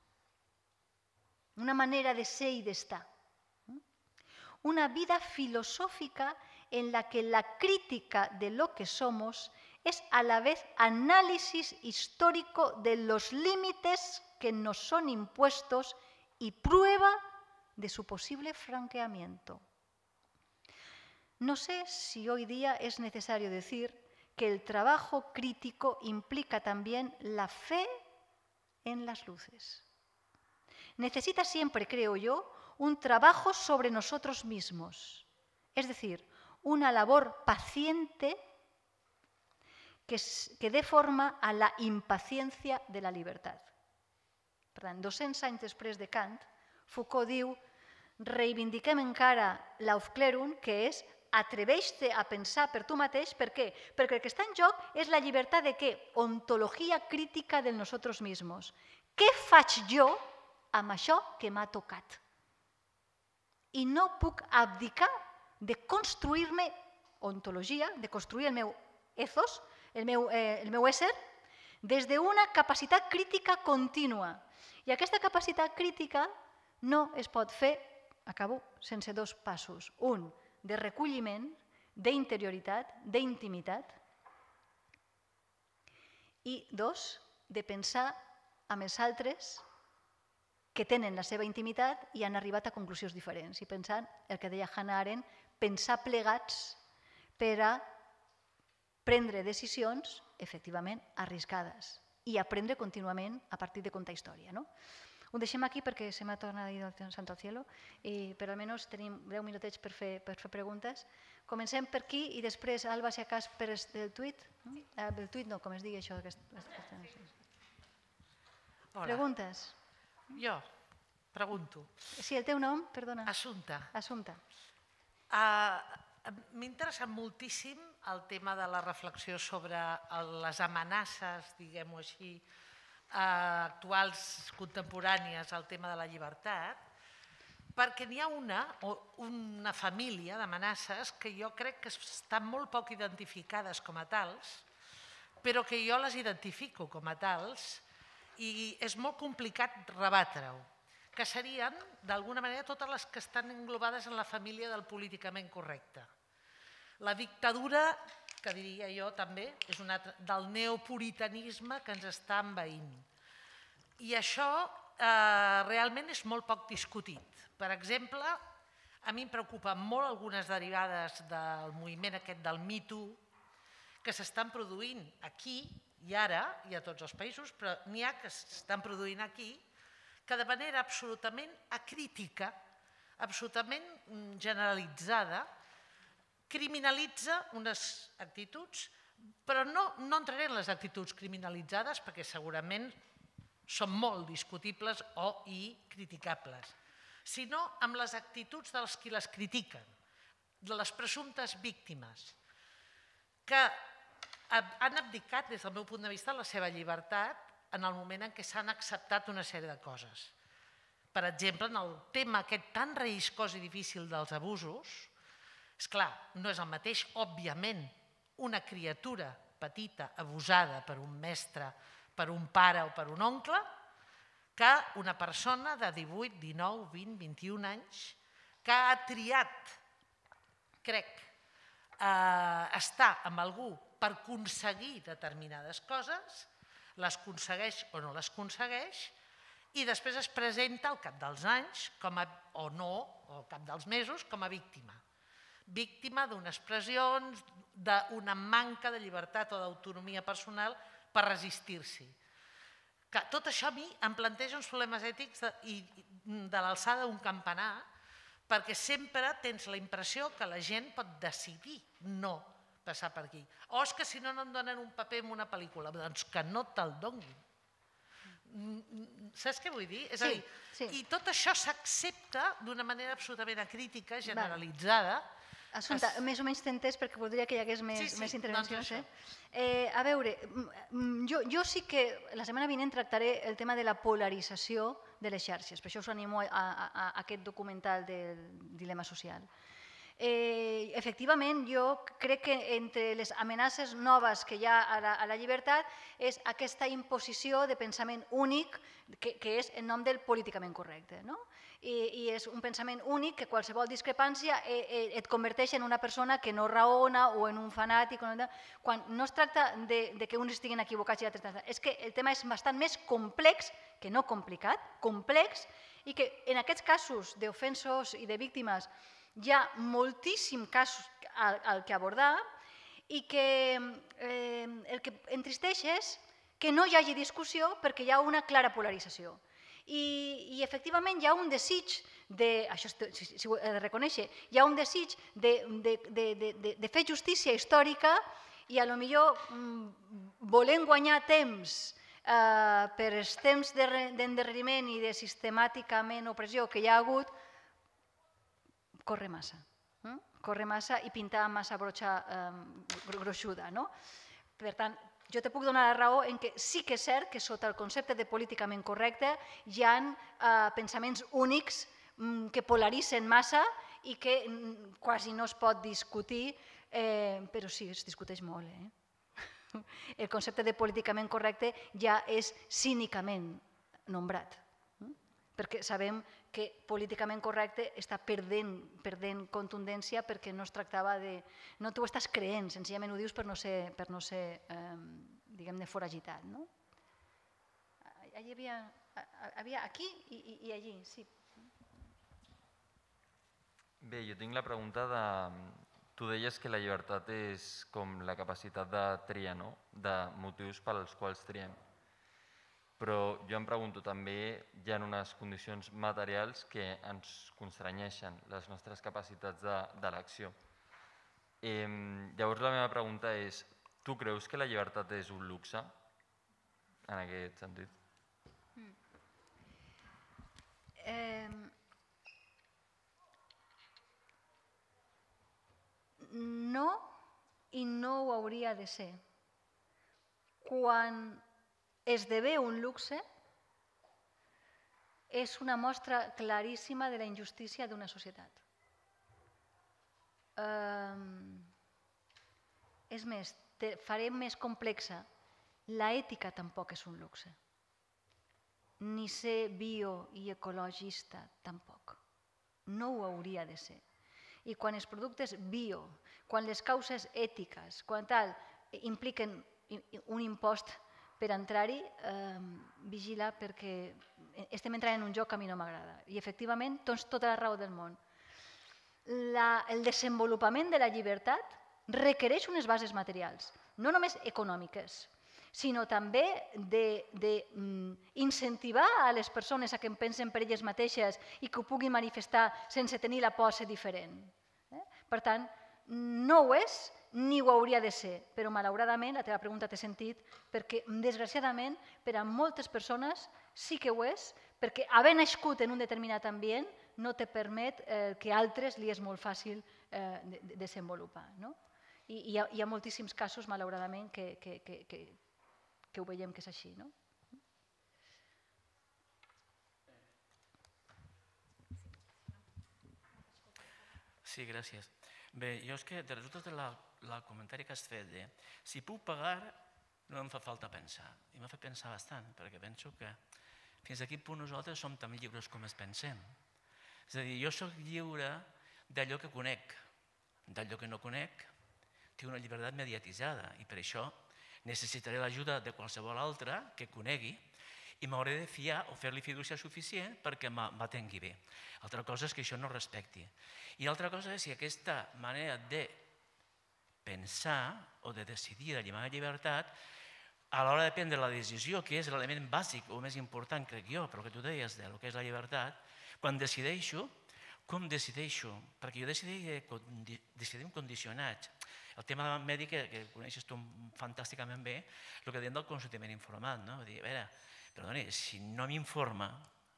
una manera de ser y de estar. Una vida filosófica en la que la crítica de lo que somos es a la vez análisis histórico de los límites que nos son impuestos y prueba de su posible franqueamiento. No sé si hoy día es necesario decir que el trabajo crítico implica también la fe en las luces. Necesita siempre, creo yo, un trabajo sobre nosotros mismos, es decir, una labor paciente que, que dé forma a la impaciencia de la libertad. Per tant, dos-cents anys després de Kant, Foucault diu reivindiquem encara l'aufclèrum, que és atreveix-te a pensar per tu mateix. Per què? Perquè el que està en joc és la llibertat de què? Ontologia crítica de nosotros mismos. Què faig jo amb això que m'ha tocat? I no puc abdicar de construir-me ontologia, de construir el meu ethos, el meu, eh, el meu ésser, des d'una capacitat crítica contínua. I aquesta capacitat crítica no es pot fer, acabo, sense dos passos. Un, de recolliment, d'interioritat, d'intimitat. I dos, de pensar amb els altres que tenen la seva intimitat i han arribat a conclusions diferents. I pensant, el que deia Hannah Arendt, pensar plegats per a prendre decisions, efectivament, arriscades i aprendre contínuament a partir de contar història. No? Ho deixem aquí perquè se m'ha tornat a dir el santo al cielo, i per almenys tenim deu minutets per fer, per fer preguntes. Comencem per aquí i després, Alba, si a cas, per el tuit. No? Eh, el tuit no, com es digui això. Aquest, Hola. Preguntes? Jo pregunto. Sí, el teu nom, perdona. Assumpta. Assumpta. Uh, M'ha interessat moltíssim el tema de la reflexió sobre les amenaces, diguem-ho així, uh, actuals, contemporànies, al tema de la llibertat, perquè n'hi ha una, o una família d'amenaces que jo crec que estan molt poc identificades com a tals, però que jo les identifico com a tals i és molt complicat rebatre-ho, que serien, d'alguna manera, totes les que estan englobades en la família del políticament correcte. La dictadura, que diria jo també, és una altra, del neopuritanisme que ens està envaint. I això eh, realment és molt poc discutit. Per exemple, a mi em preocupen molt algunes derivades del moviment aquest del Me Too, que s'estan produint aquí i ara, i a tots els països, però n'hi ha que s'estan produint aquí, que de manera absolutament acrítica, absolutament generalitzada, criminalitza unes actituds, però no, no entraré en les actituds criminalitzades perquè segurament són molt discutibles o i criticables, sinó amb les actituds dels qui les critiquen, de les presumptes víctimes, que han abdicat, des del meu punt de vista, la seva llibertat en el moment en què s'han acceptat una sèrie de coses. Per exemple, en el tema aquest tan reiscós i difícil dels abusos, esclar, no és el mateix, òbviament, una criatura petita abusada per un mestre, per un pare o per un oncle, que una persona de divuit, dinou, vint, vint-i-un anys que ha triat, crec, eh, estar amb algú per aconseguir determinades coses, les aconsegueix o no les aconsegueix, i després es presenta al cap dels anys, com a, o no, o al cap dels mesos, com a víctima. Víctima d'unes pressions, d'una manca de llibertat o d'autonomia personal per resistir-s'hi. Tot això a mi em planteja uns problemes ètics de, i, de l'alçada d'un campanar, perquè sempre tens la impressió que la gent pot decidir no passar per aquí. O és que si no, no em donen un paper en una pel·lícula. Doncs que no te'l donin. Saps què vull dir? És a dir, i tot això s'accepta d'una manera absolutament acrítica, generalitzada. Assumpta, més o menys t'he entès perquè voldria que hi hagués més intervencions. A veure, jo sí que la setmana vinent tractaré el tema de la polarització de les xarxes, per això us animo a aquest documental del dilema social. Efectivament, jo crec que entre les amenaces noves que hi ha a la llibertat és aquesta imposició de pensament únic que és en nom del políticament correcte. I és un pensament únic que qualsevol discrepància et converteix en una persona que no raona o en un fanàtic, quan no es tracta que uns estiguin equivocats i altres no. És que el tema és bastant més complex, que no complicat, complex, i que en aquests casos d'ofensos i de víctimes hi ha moltíssim casos al que abordar i que el que entristeix és que no hi hagi discussió perquè hi ha una clara polarització. I efectivament hi ha un desig, això si ho he de reconèixer, hi ha un desig de fer justícia històrica i potser volent guanyar temps per els temps d'endarreriment i de sistemàticament opressió que hi ha hagut, corre massa. Corre massa i pintar amb massa broxa gruixuda. Per tant, jo te puc donar la raó en què sí que és cert que sota el concepte de políticament correcte hi ha pensaments únics que polaritzen massa i que quasi no es pot discutir, però sí, es discuteix molt. El concepte de políticament correcte ja és cínicament nombrat, perquè sabem que políticament correcte està perdent contundència perquè no es tractava de... No t'ho estàs creent, senzillament ho dius per no ser, diguem-ne, foragitat. Hi havia aquí i allí, sí. Bé, jo tinc la pregunta de... Tu deies que la llibertat és com la capacitat de triar, no? De motius pels quals triem. Però jo em pregunto també, hi ha unes condicions materials que ens constranyeixen les nostres capacitats d'elecció. Llavors la meva pregunta és, tu creus que la llibertat és un luxe? En aquest sentit. No, i no ho hauria de ser. Quan esdevé un luxe, és una mostra claríssima de la injustícia d'una societat. És més, farem més complexa, l'ètica tampoc és un luxe. Ni ser bio i ecologista tampoc. No ho hauria de ser. I quan els productes bio, quan les causes ètiques, quan tal, impliquen un impost per entrar-hi, vigila perquè estem entrant en un joc que a mi no m'agrada. I efectivament, tens tota la raó del món. El desenvolupament de la llibertat requereix unes bases materials, no només econòmiques, sinó també d'incentivar a les persones a que en pensen per elles mateixes i que ho puguin manifestar sense tenir la por a ser diferent. Per tant, no ho és ni ho hauria de ser, però malauradament la teva pregunta té sentit perquè, desgraciadament, per a moltes persones sí que ho és, perquè haver nascut en un determinat ambient no te permet que a altres li és molt fàcil desenvolupar. I hi ha moltíssims casos, malauradament, que ho veiem que és així. Sí, gràcies. Bé, jo és que de resultes del comentari que has fet de si puc pagar no em fa falta pensar. I m'ha fet pensar bastant, perquè penso que fins a quin punt nosaltres som tan lliures com es pensem. És a dir, jo soc lliure d'allò que conec, d'allò que no conec, tinc una llibertat mediatitzada i per això necessitaré l'ajuda de qualsevol altre que conegui i m'hauré de fiar o fer-li fiducia suficient perquè m'atengui bé. Altra cosa és que això no respecti. I altra cosa és si aquesta manera de pensar o de decidir de la meva llibertat a l'hora de prendre la decisió, que és l'element bàsic o més important, crec jo, però que tu deies del que és la llibertat, quan decideixo, com decideixo? Perquè jo decidim condicionats. El tema mèdic, que coneixes tu fantàsticament bé, el que diem del consentiment informat. A veure, perdoni, si no m'informa,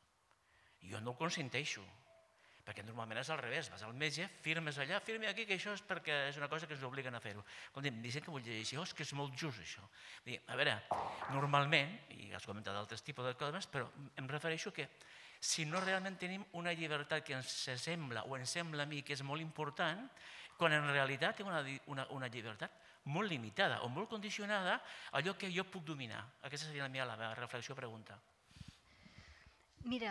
jo no ho consenteixo, perquè normalment és al revés, vas al metge, firmes allà, firme aquí, que això és perquè és una cosa que ens obliguen a fer-ho. Escolta, em dicen que vull llegir, oh, és que és molt just això. A veure, normalment, i has comentat d'altres tipus de coses, però em refereixo que si no realment tenim una llibertat que ens sembla o ens sembla a mi que és molt important, quan en realitat tinc una llibertat molt limitada o molt condicionada a allò que jo puc dominar. Aquesta seria la meva reflexió o pregunta. Mira,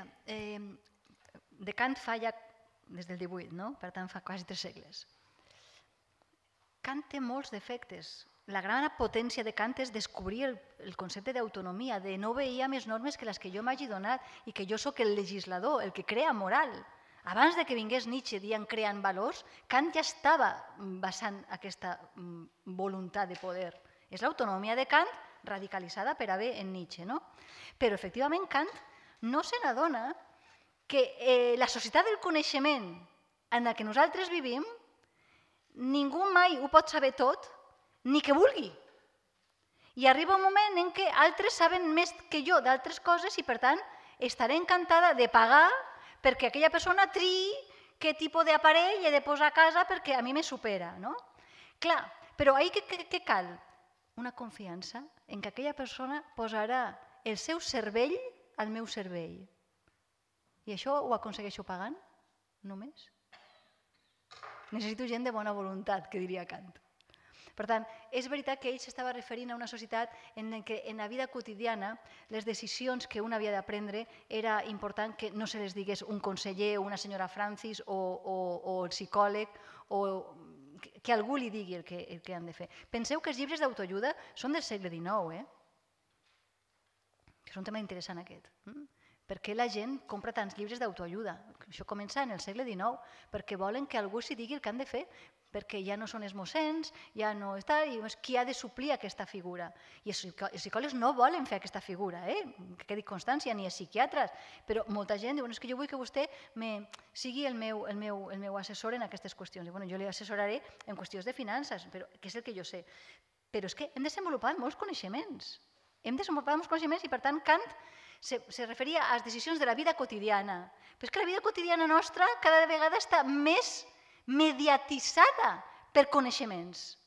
de Kant fa ja des del divuit, per tant fa quasi tres segles. Kant té molts defectes. La gran potència de Kant és descobrir el concepte d'autonomia, de no veia més normes que les que jo m'hagi donat i que jo sóc el legislador, el que crea moral. Abans que vingués Nietzsche dient creant valors, Kant ja estava basant aquesta voluntat de poder. És l'autonomia de Kant radicalitzada per haver en Nietzsche. Però, efectivament, Kant no se n'adona que la societat del coneixement en la que nosaltres vivim, ningú mai ho pot saber tot, ni que vulgui. I arriba un moment en què altres saben més que jo d'altres coses i, per tant, estaré encantada de pagar perquè aquella persona triï què tipus d'aparell he de posar a casa perquè a mi me supera, no? Clar, però ahir què cal? Una confiança en que aquella persona posarà el seu cervell al meu cervell. I això ho aconsegueixo pagant? Només? Necessito gent de bona voluntat, que diria Kant. Per tant, és veritat que ell s'estava referint a una societat en què en la vida quotidiana les decisions que un havia de prendre era important que no se les digués un conseller o una senyora Francis o, o, o el psicòleg o que algú li digui el que, el que han de fer. Penseu que els llibres d'autoajuda són del segle dinou, eh? Que és un tema interessant aquest. Per què la gent compra tants llibres d'autoajuda? Això comença en el segle dinou, perquè volen que algú s'hi digui el que han de fer, perquè ja no són els mossens, ja no està, i és qui ha de suplir aquesta figura. I els psicòlegs no volen fer aquesta figura, eh? Que quedi constància, ni els psiquiatres, però molta gent diu, és que jo vull que vostè me sigui el meu, el meu, el meu assessor en aquestes qüestions. I, bueno, jo li assessoraré en qüestions de finances, però, que és el que jo sé. Però és que hem desenvolupat molts coneixements. Hem desenvolupat molts coneixements i, per tant, Kant se, se referia a les decisions de la vida quotidiana. Però és que la vida quotidiana nostra cada vegada està més mediatitzada per coneixements.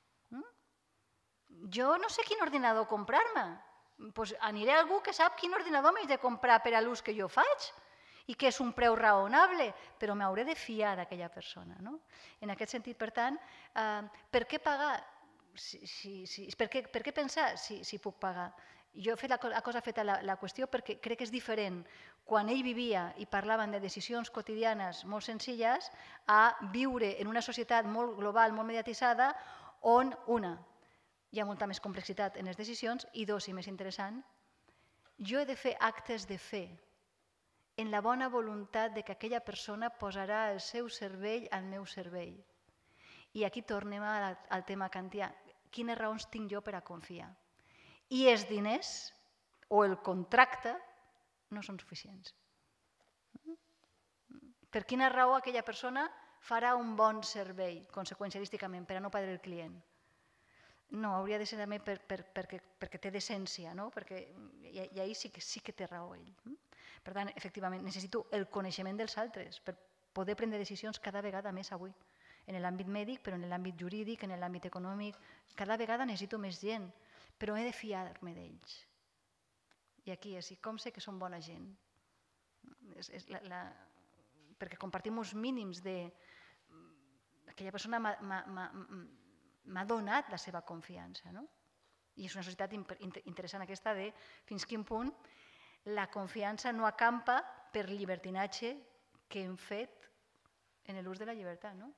Jo no sé quin ordinador comprar-me. Doncs aniré a algú que sap quin ordinador m'he de comprar per a l'ús que jo faig i que és un preu raonable, però m'hauré de fiar d'aquella persona. No? En aquest sentit, per tant, eh, per què pagar? Si, si, si, per, què, per què pensar si, si puc pagar? Jo he fet la, la cosa feta la, la qüestió perquè crec que és diferent quan ell vivia i parlaven de decisions quotidianes molt senzilles a viure en una societat molt global, molt mediatitzada, on, una, hi ha molta més complexitat en les decisions i, dos, i més interessant, jo he de fer actes de fe en la bona voluntat de que aquella persona posarà el seu cervell al meu cervell. I aquí tornem al tema kantià. Quines raons tinc jo per a confiar? I els diners o el contracte no són suficients. Per quina raó aquella persona farà un bon servei, conseqüencialísticament, per a no perdre el client? No, hauria de ser també per, per, perquè, perquè té decència, no? Perquè, i, i ahir sí que, sí que té raó ell. Per tant, efectivament, necessito el coneixement dels altres per poder prendre decisions cada vegada més avui. En l'àmbit mèdic, però en l'àmbit jurídic, en l'àmbit econòmic. Cada vegada necessito més gent, però he de fiar-me d'ells. I aquí és, i com sé que són bona gent? És, és la, la, perquè compartim uns mínims de... Aquella persona m'ha donat la seva confiança, no? I és una societat interessant aquesta de fins quin punt la confiança no acampa per llibertinatge que hem fet en l'ús de la llibertat, no?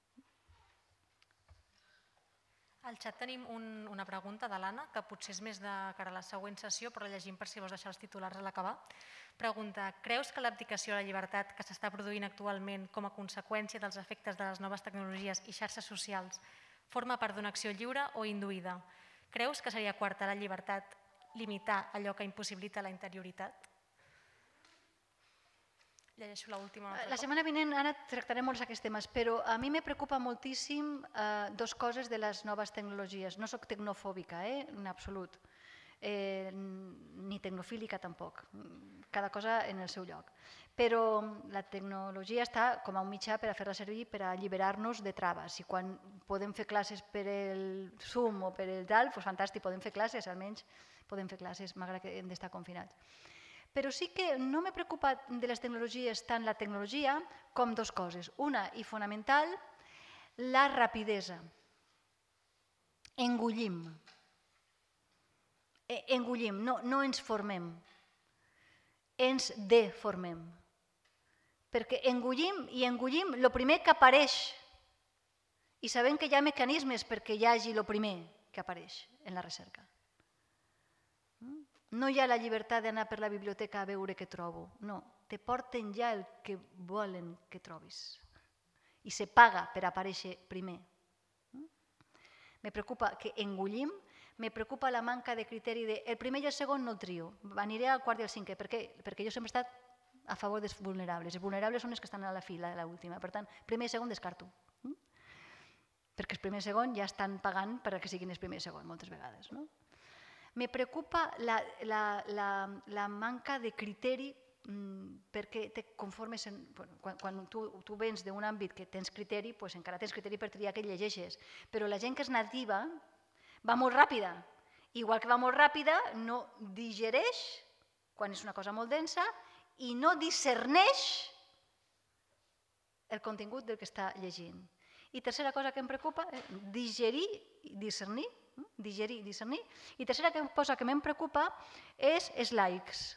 Al xat tenim un, una pregunta de l'Anna, que potser és més de cara a la següent sessió, però llegim per si vols deixar els titulars a l'acabar. Pregunta, creus que l'abdicació a la llibertat que s'està produint actualment com a conseqüència dels efectes de les noves tecnologies i xarxes socials forma part d'una acció lliure o induïda? Creus que seria coartar la llibertat limitar allò que impossibilita la interioritat? Llegeixo l'última. La setmana vinent, Anna, tractarem molts d'aquests temes, però a mi me preocupa moltíssim eh, dos coses de les noves tecnologies. No soc tecnofòbica, eh, en absolut, eh, ni tecnofílica tampoc, cada cosa en el seu lloc. Però la tecnologia està com a un mitjà per a fer-la servir per a alliberar-nos de traves. I quan podem fer classes per el Zoom o per el tal, doncs fantàstic, podem fer classes, almenys podem fer classes, malgrat que hem d'estar confinats. Però sí que no m'he preocupat de les tecnologies tant la tecnologia com dos coses. Una, i fonamental, la rapidesa. Engullim. Engullim, no, no ens formem. Ens deformem. Perquè engullim i engullim el primer que apareix. I sabem que hi ha mecanismes perquè hi hagi el primer que apareix en la recerca. No hi ha la llibertat d'anar per la biblioteca a veure què trobo. No, te porten ja el que volen que trobis. I se paga per aparèixer primer. Me preocupa que engullim, me preocupa la manca de criteri de el primer i el segon no el trio. Aniré al quart i al cinquè. Per què? Perquè jo sempre he estat a favor dels vulnerables. Els vulnerables són els que estan a la fila de l'última. Per tant, primer i segon descarto. Perquè el primer i segon ja estan pagant perquè siguin els primer i segon, moltes vegades. Me preocupa la, la, la, la manca de criteri perquè te conformes... En, bueno, quan quan tu, tu vens d'un àmbit que tens criteri, doncs encara tens criteri per triar que et llegeixes. Però la gent que és nativa va molt ràpida. Igual que va molt ràpida, no digereix, quan és una cosa molt densa, i no discerneix el contingut del que està llegint. I tercera cosa que em preocupa, eh, digerir i discernir, digerir i discernir. I tercera cosa que em preocupa és els likes.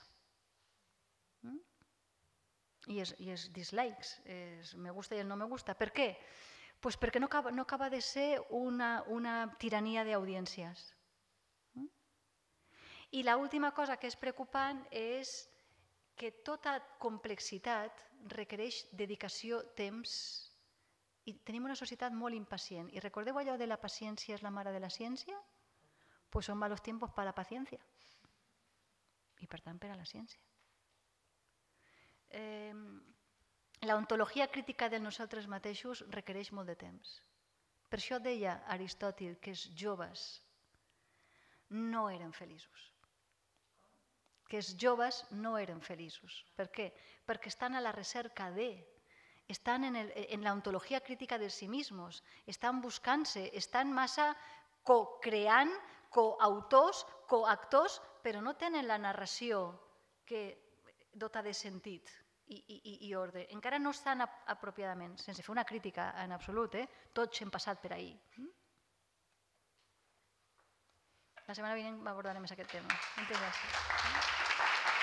I els, i els dislikes, els me gusta i el no me gusta. Per què? Pues perquè no acaba, no acaba de ser una, una tirania d'audiències. I l'última cosa que és preocupant és que tota complexitat requereix dedicació, temps, i tenim una societat molt impacient. I recordeu allò de la paciència és la mare de la ciència? Pues son malos tiempos para la paciencia. I per tant per a la ciència. Eh, la ontologia crítica de nosaltres mateixos requereix molt de temps. Per això deia Aristòtil que els joves no eren feliços. Que els joves no eren feliços. Per què? Perquè estan a la recerca de, estan en, el, en la ontologia crítica de sí mismos, estan buscant-se, estan massa co-creant, coautors, coactors, però no tenen la narració que dota de sentit i, i, i ordre. Encara no estan apropiadament, sense fer una crítica en absolut, eh? Tots hem passat per ahí. La setmana vinent abordarem més aquest tema. Moltes gràcies.